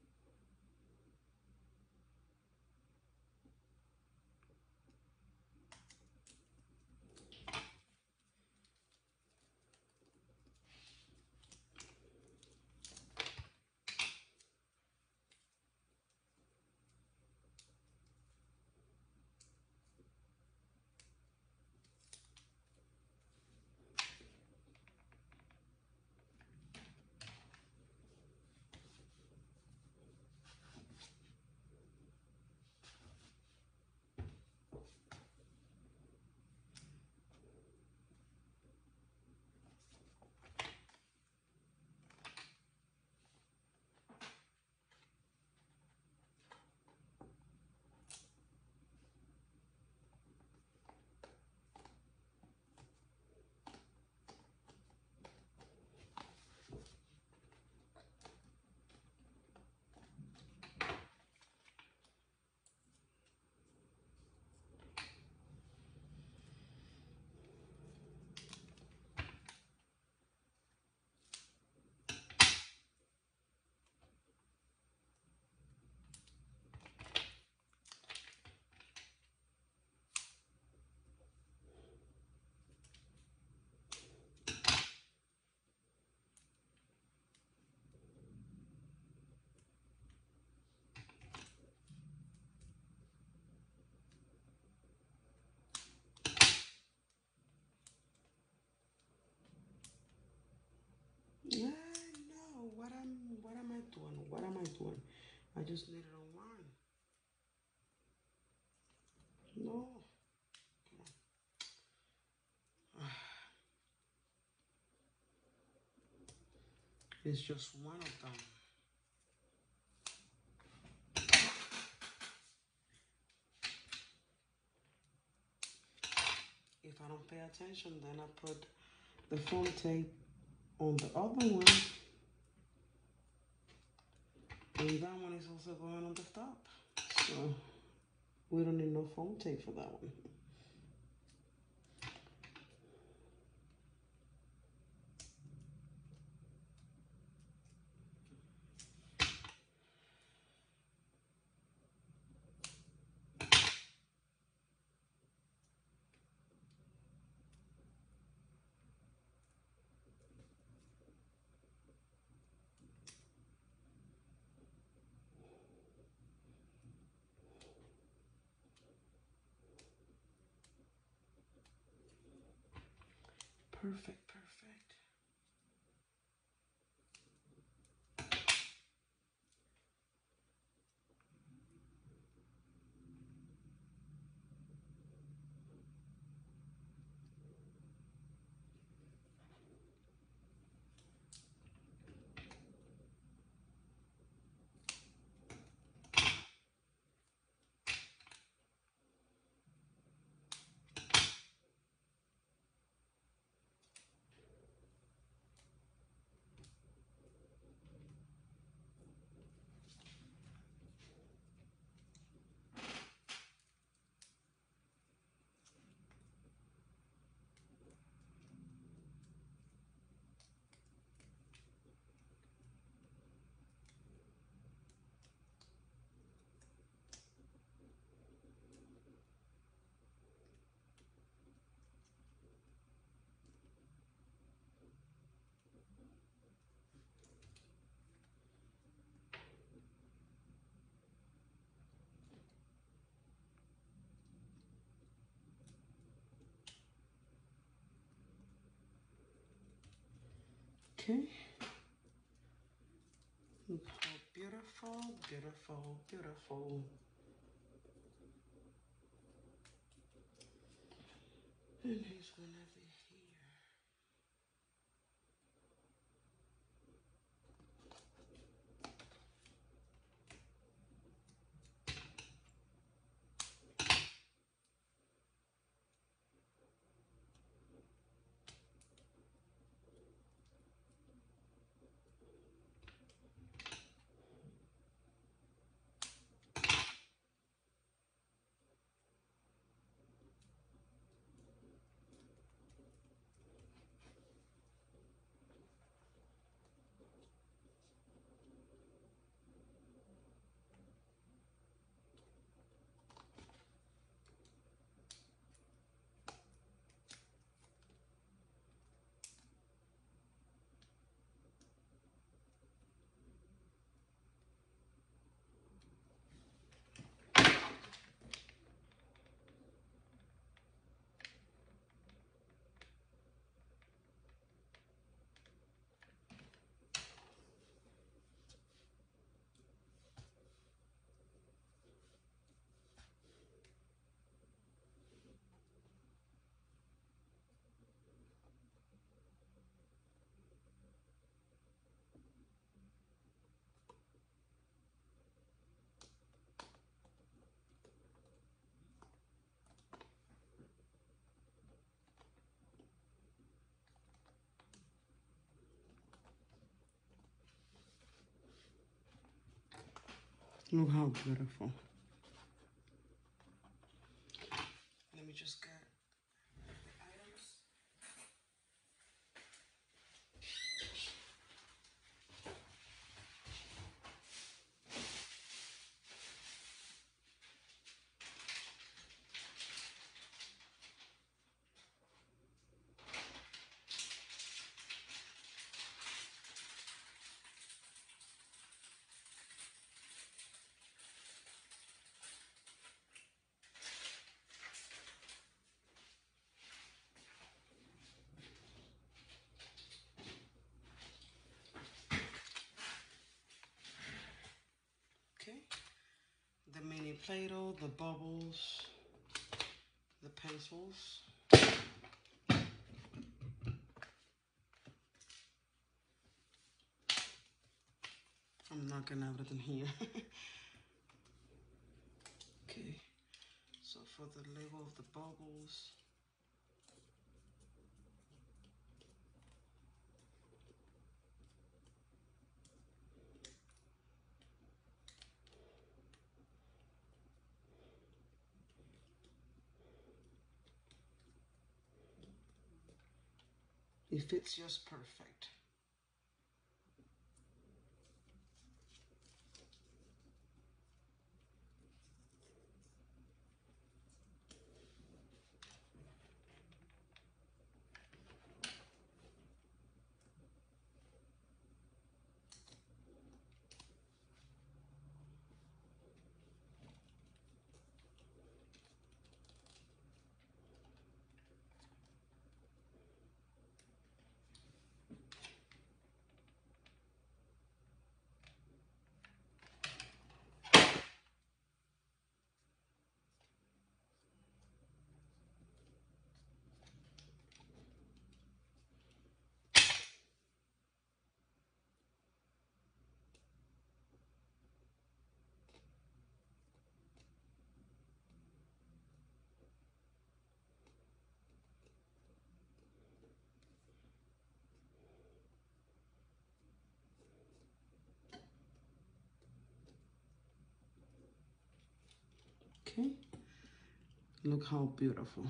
Yeah, no, what am I doing? What am I doing? I just need it on one. No. It's just one of them. If I don't pay attention, then I put the foam tape on the other one. And that one is also going on the top. So we don't need no foam tape for that one. Perfect, perfect. Okay. Look how beautiful, beautiful, beautiful. And he's gonna be here. Look how beautiful. Let me just get the items. Okay, the mini Play-Doh, the bubbles, the pencils. I'm not gonna have it in here. Okay, so for the label of the bubbles, it fits just perfect. Okay, look how beautiful.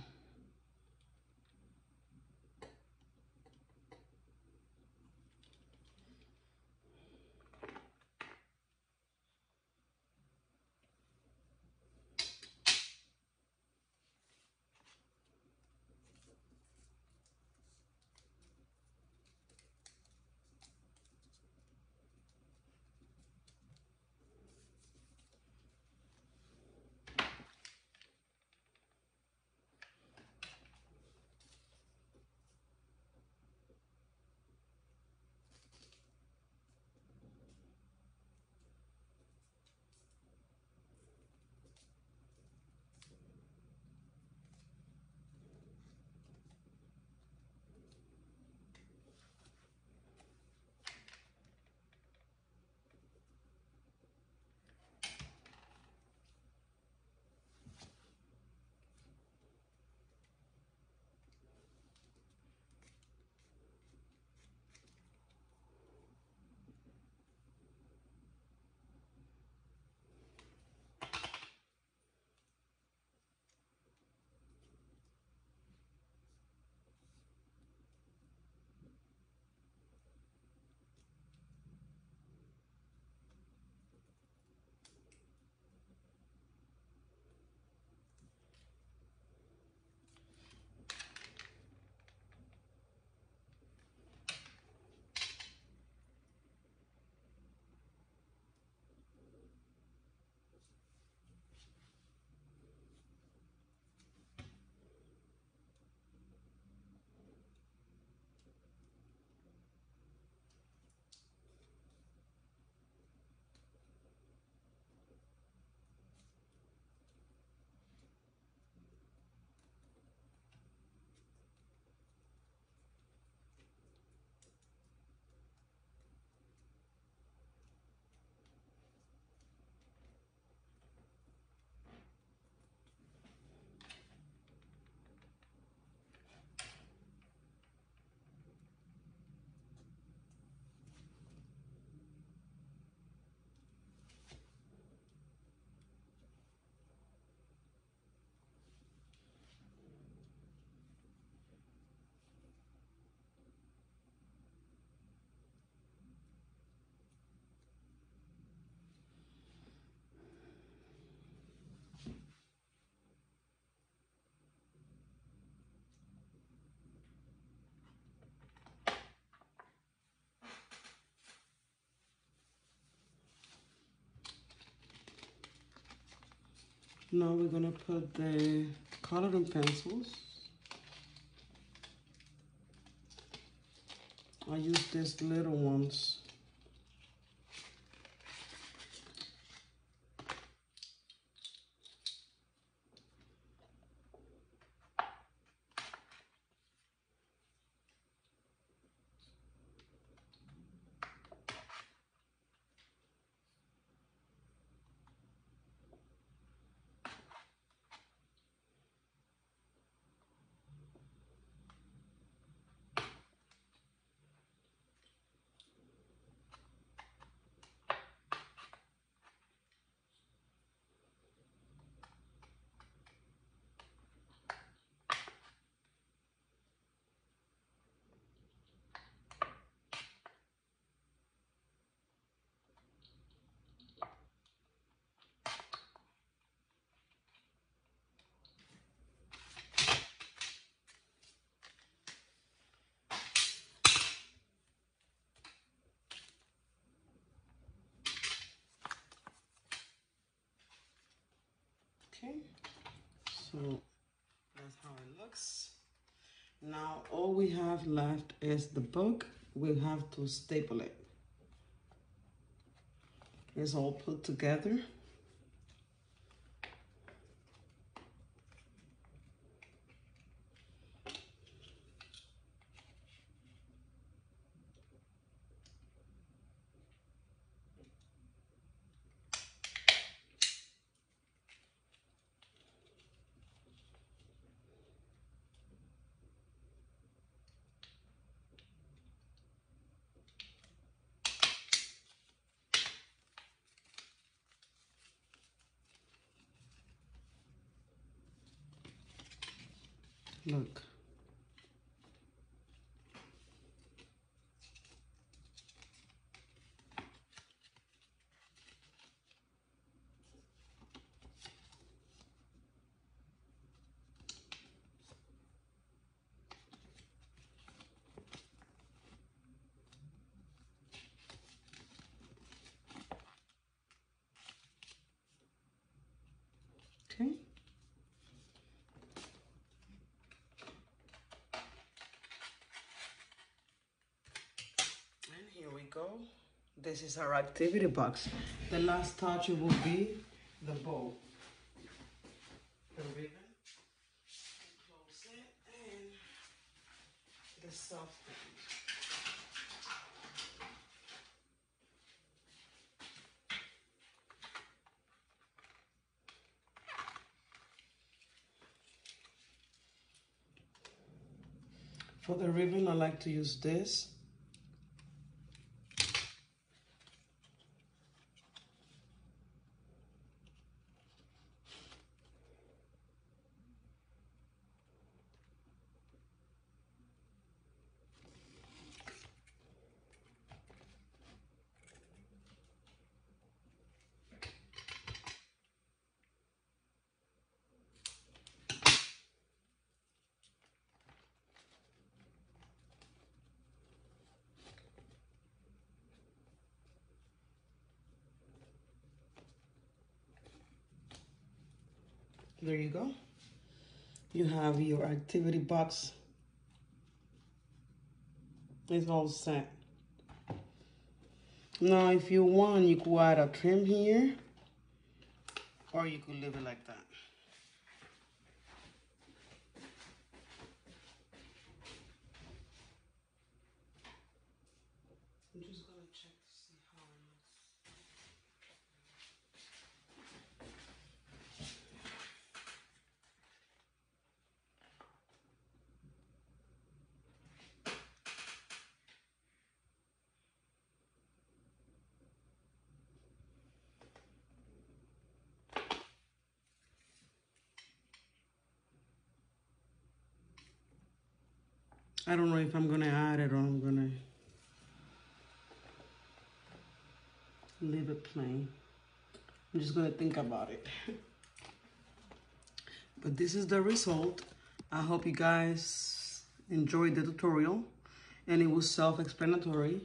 Now we're gonna put the coloring pencils. I use these little ones. Okay, so that's how it looks. Now all we have left is the book. We'll have to staple it. It's all put together. Look. Okay. And here we go. This is our activity box. The last touch will be the bow. The ribbon. Close it and the soft thing. For the ribbon, I like to use this. There you go. You have your activity box. It's all set. Now, if you want, you could add a trim here, or you could leave it like that. I'm just gonna check to see how it looks. I don't know if I'm gonna add it or I'm gonna leave it plain. I'm just gonna think about it. But this is the result. I hope you guys enjoyed the tutorial and it was self-explanatory.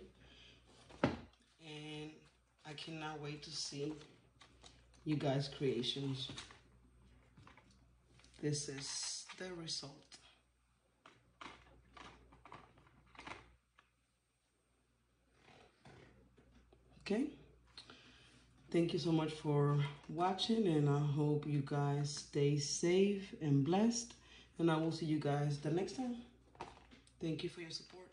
And I cannot wait to see you guys' creations. this is the result. Okay, thank you so much for watching, and I hope you guys stay safe and blessed, and I will see you guys the next time. Thank you for your support.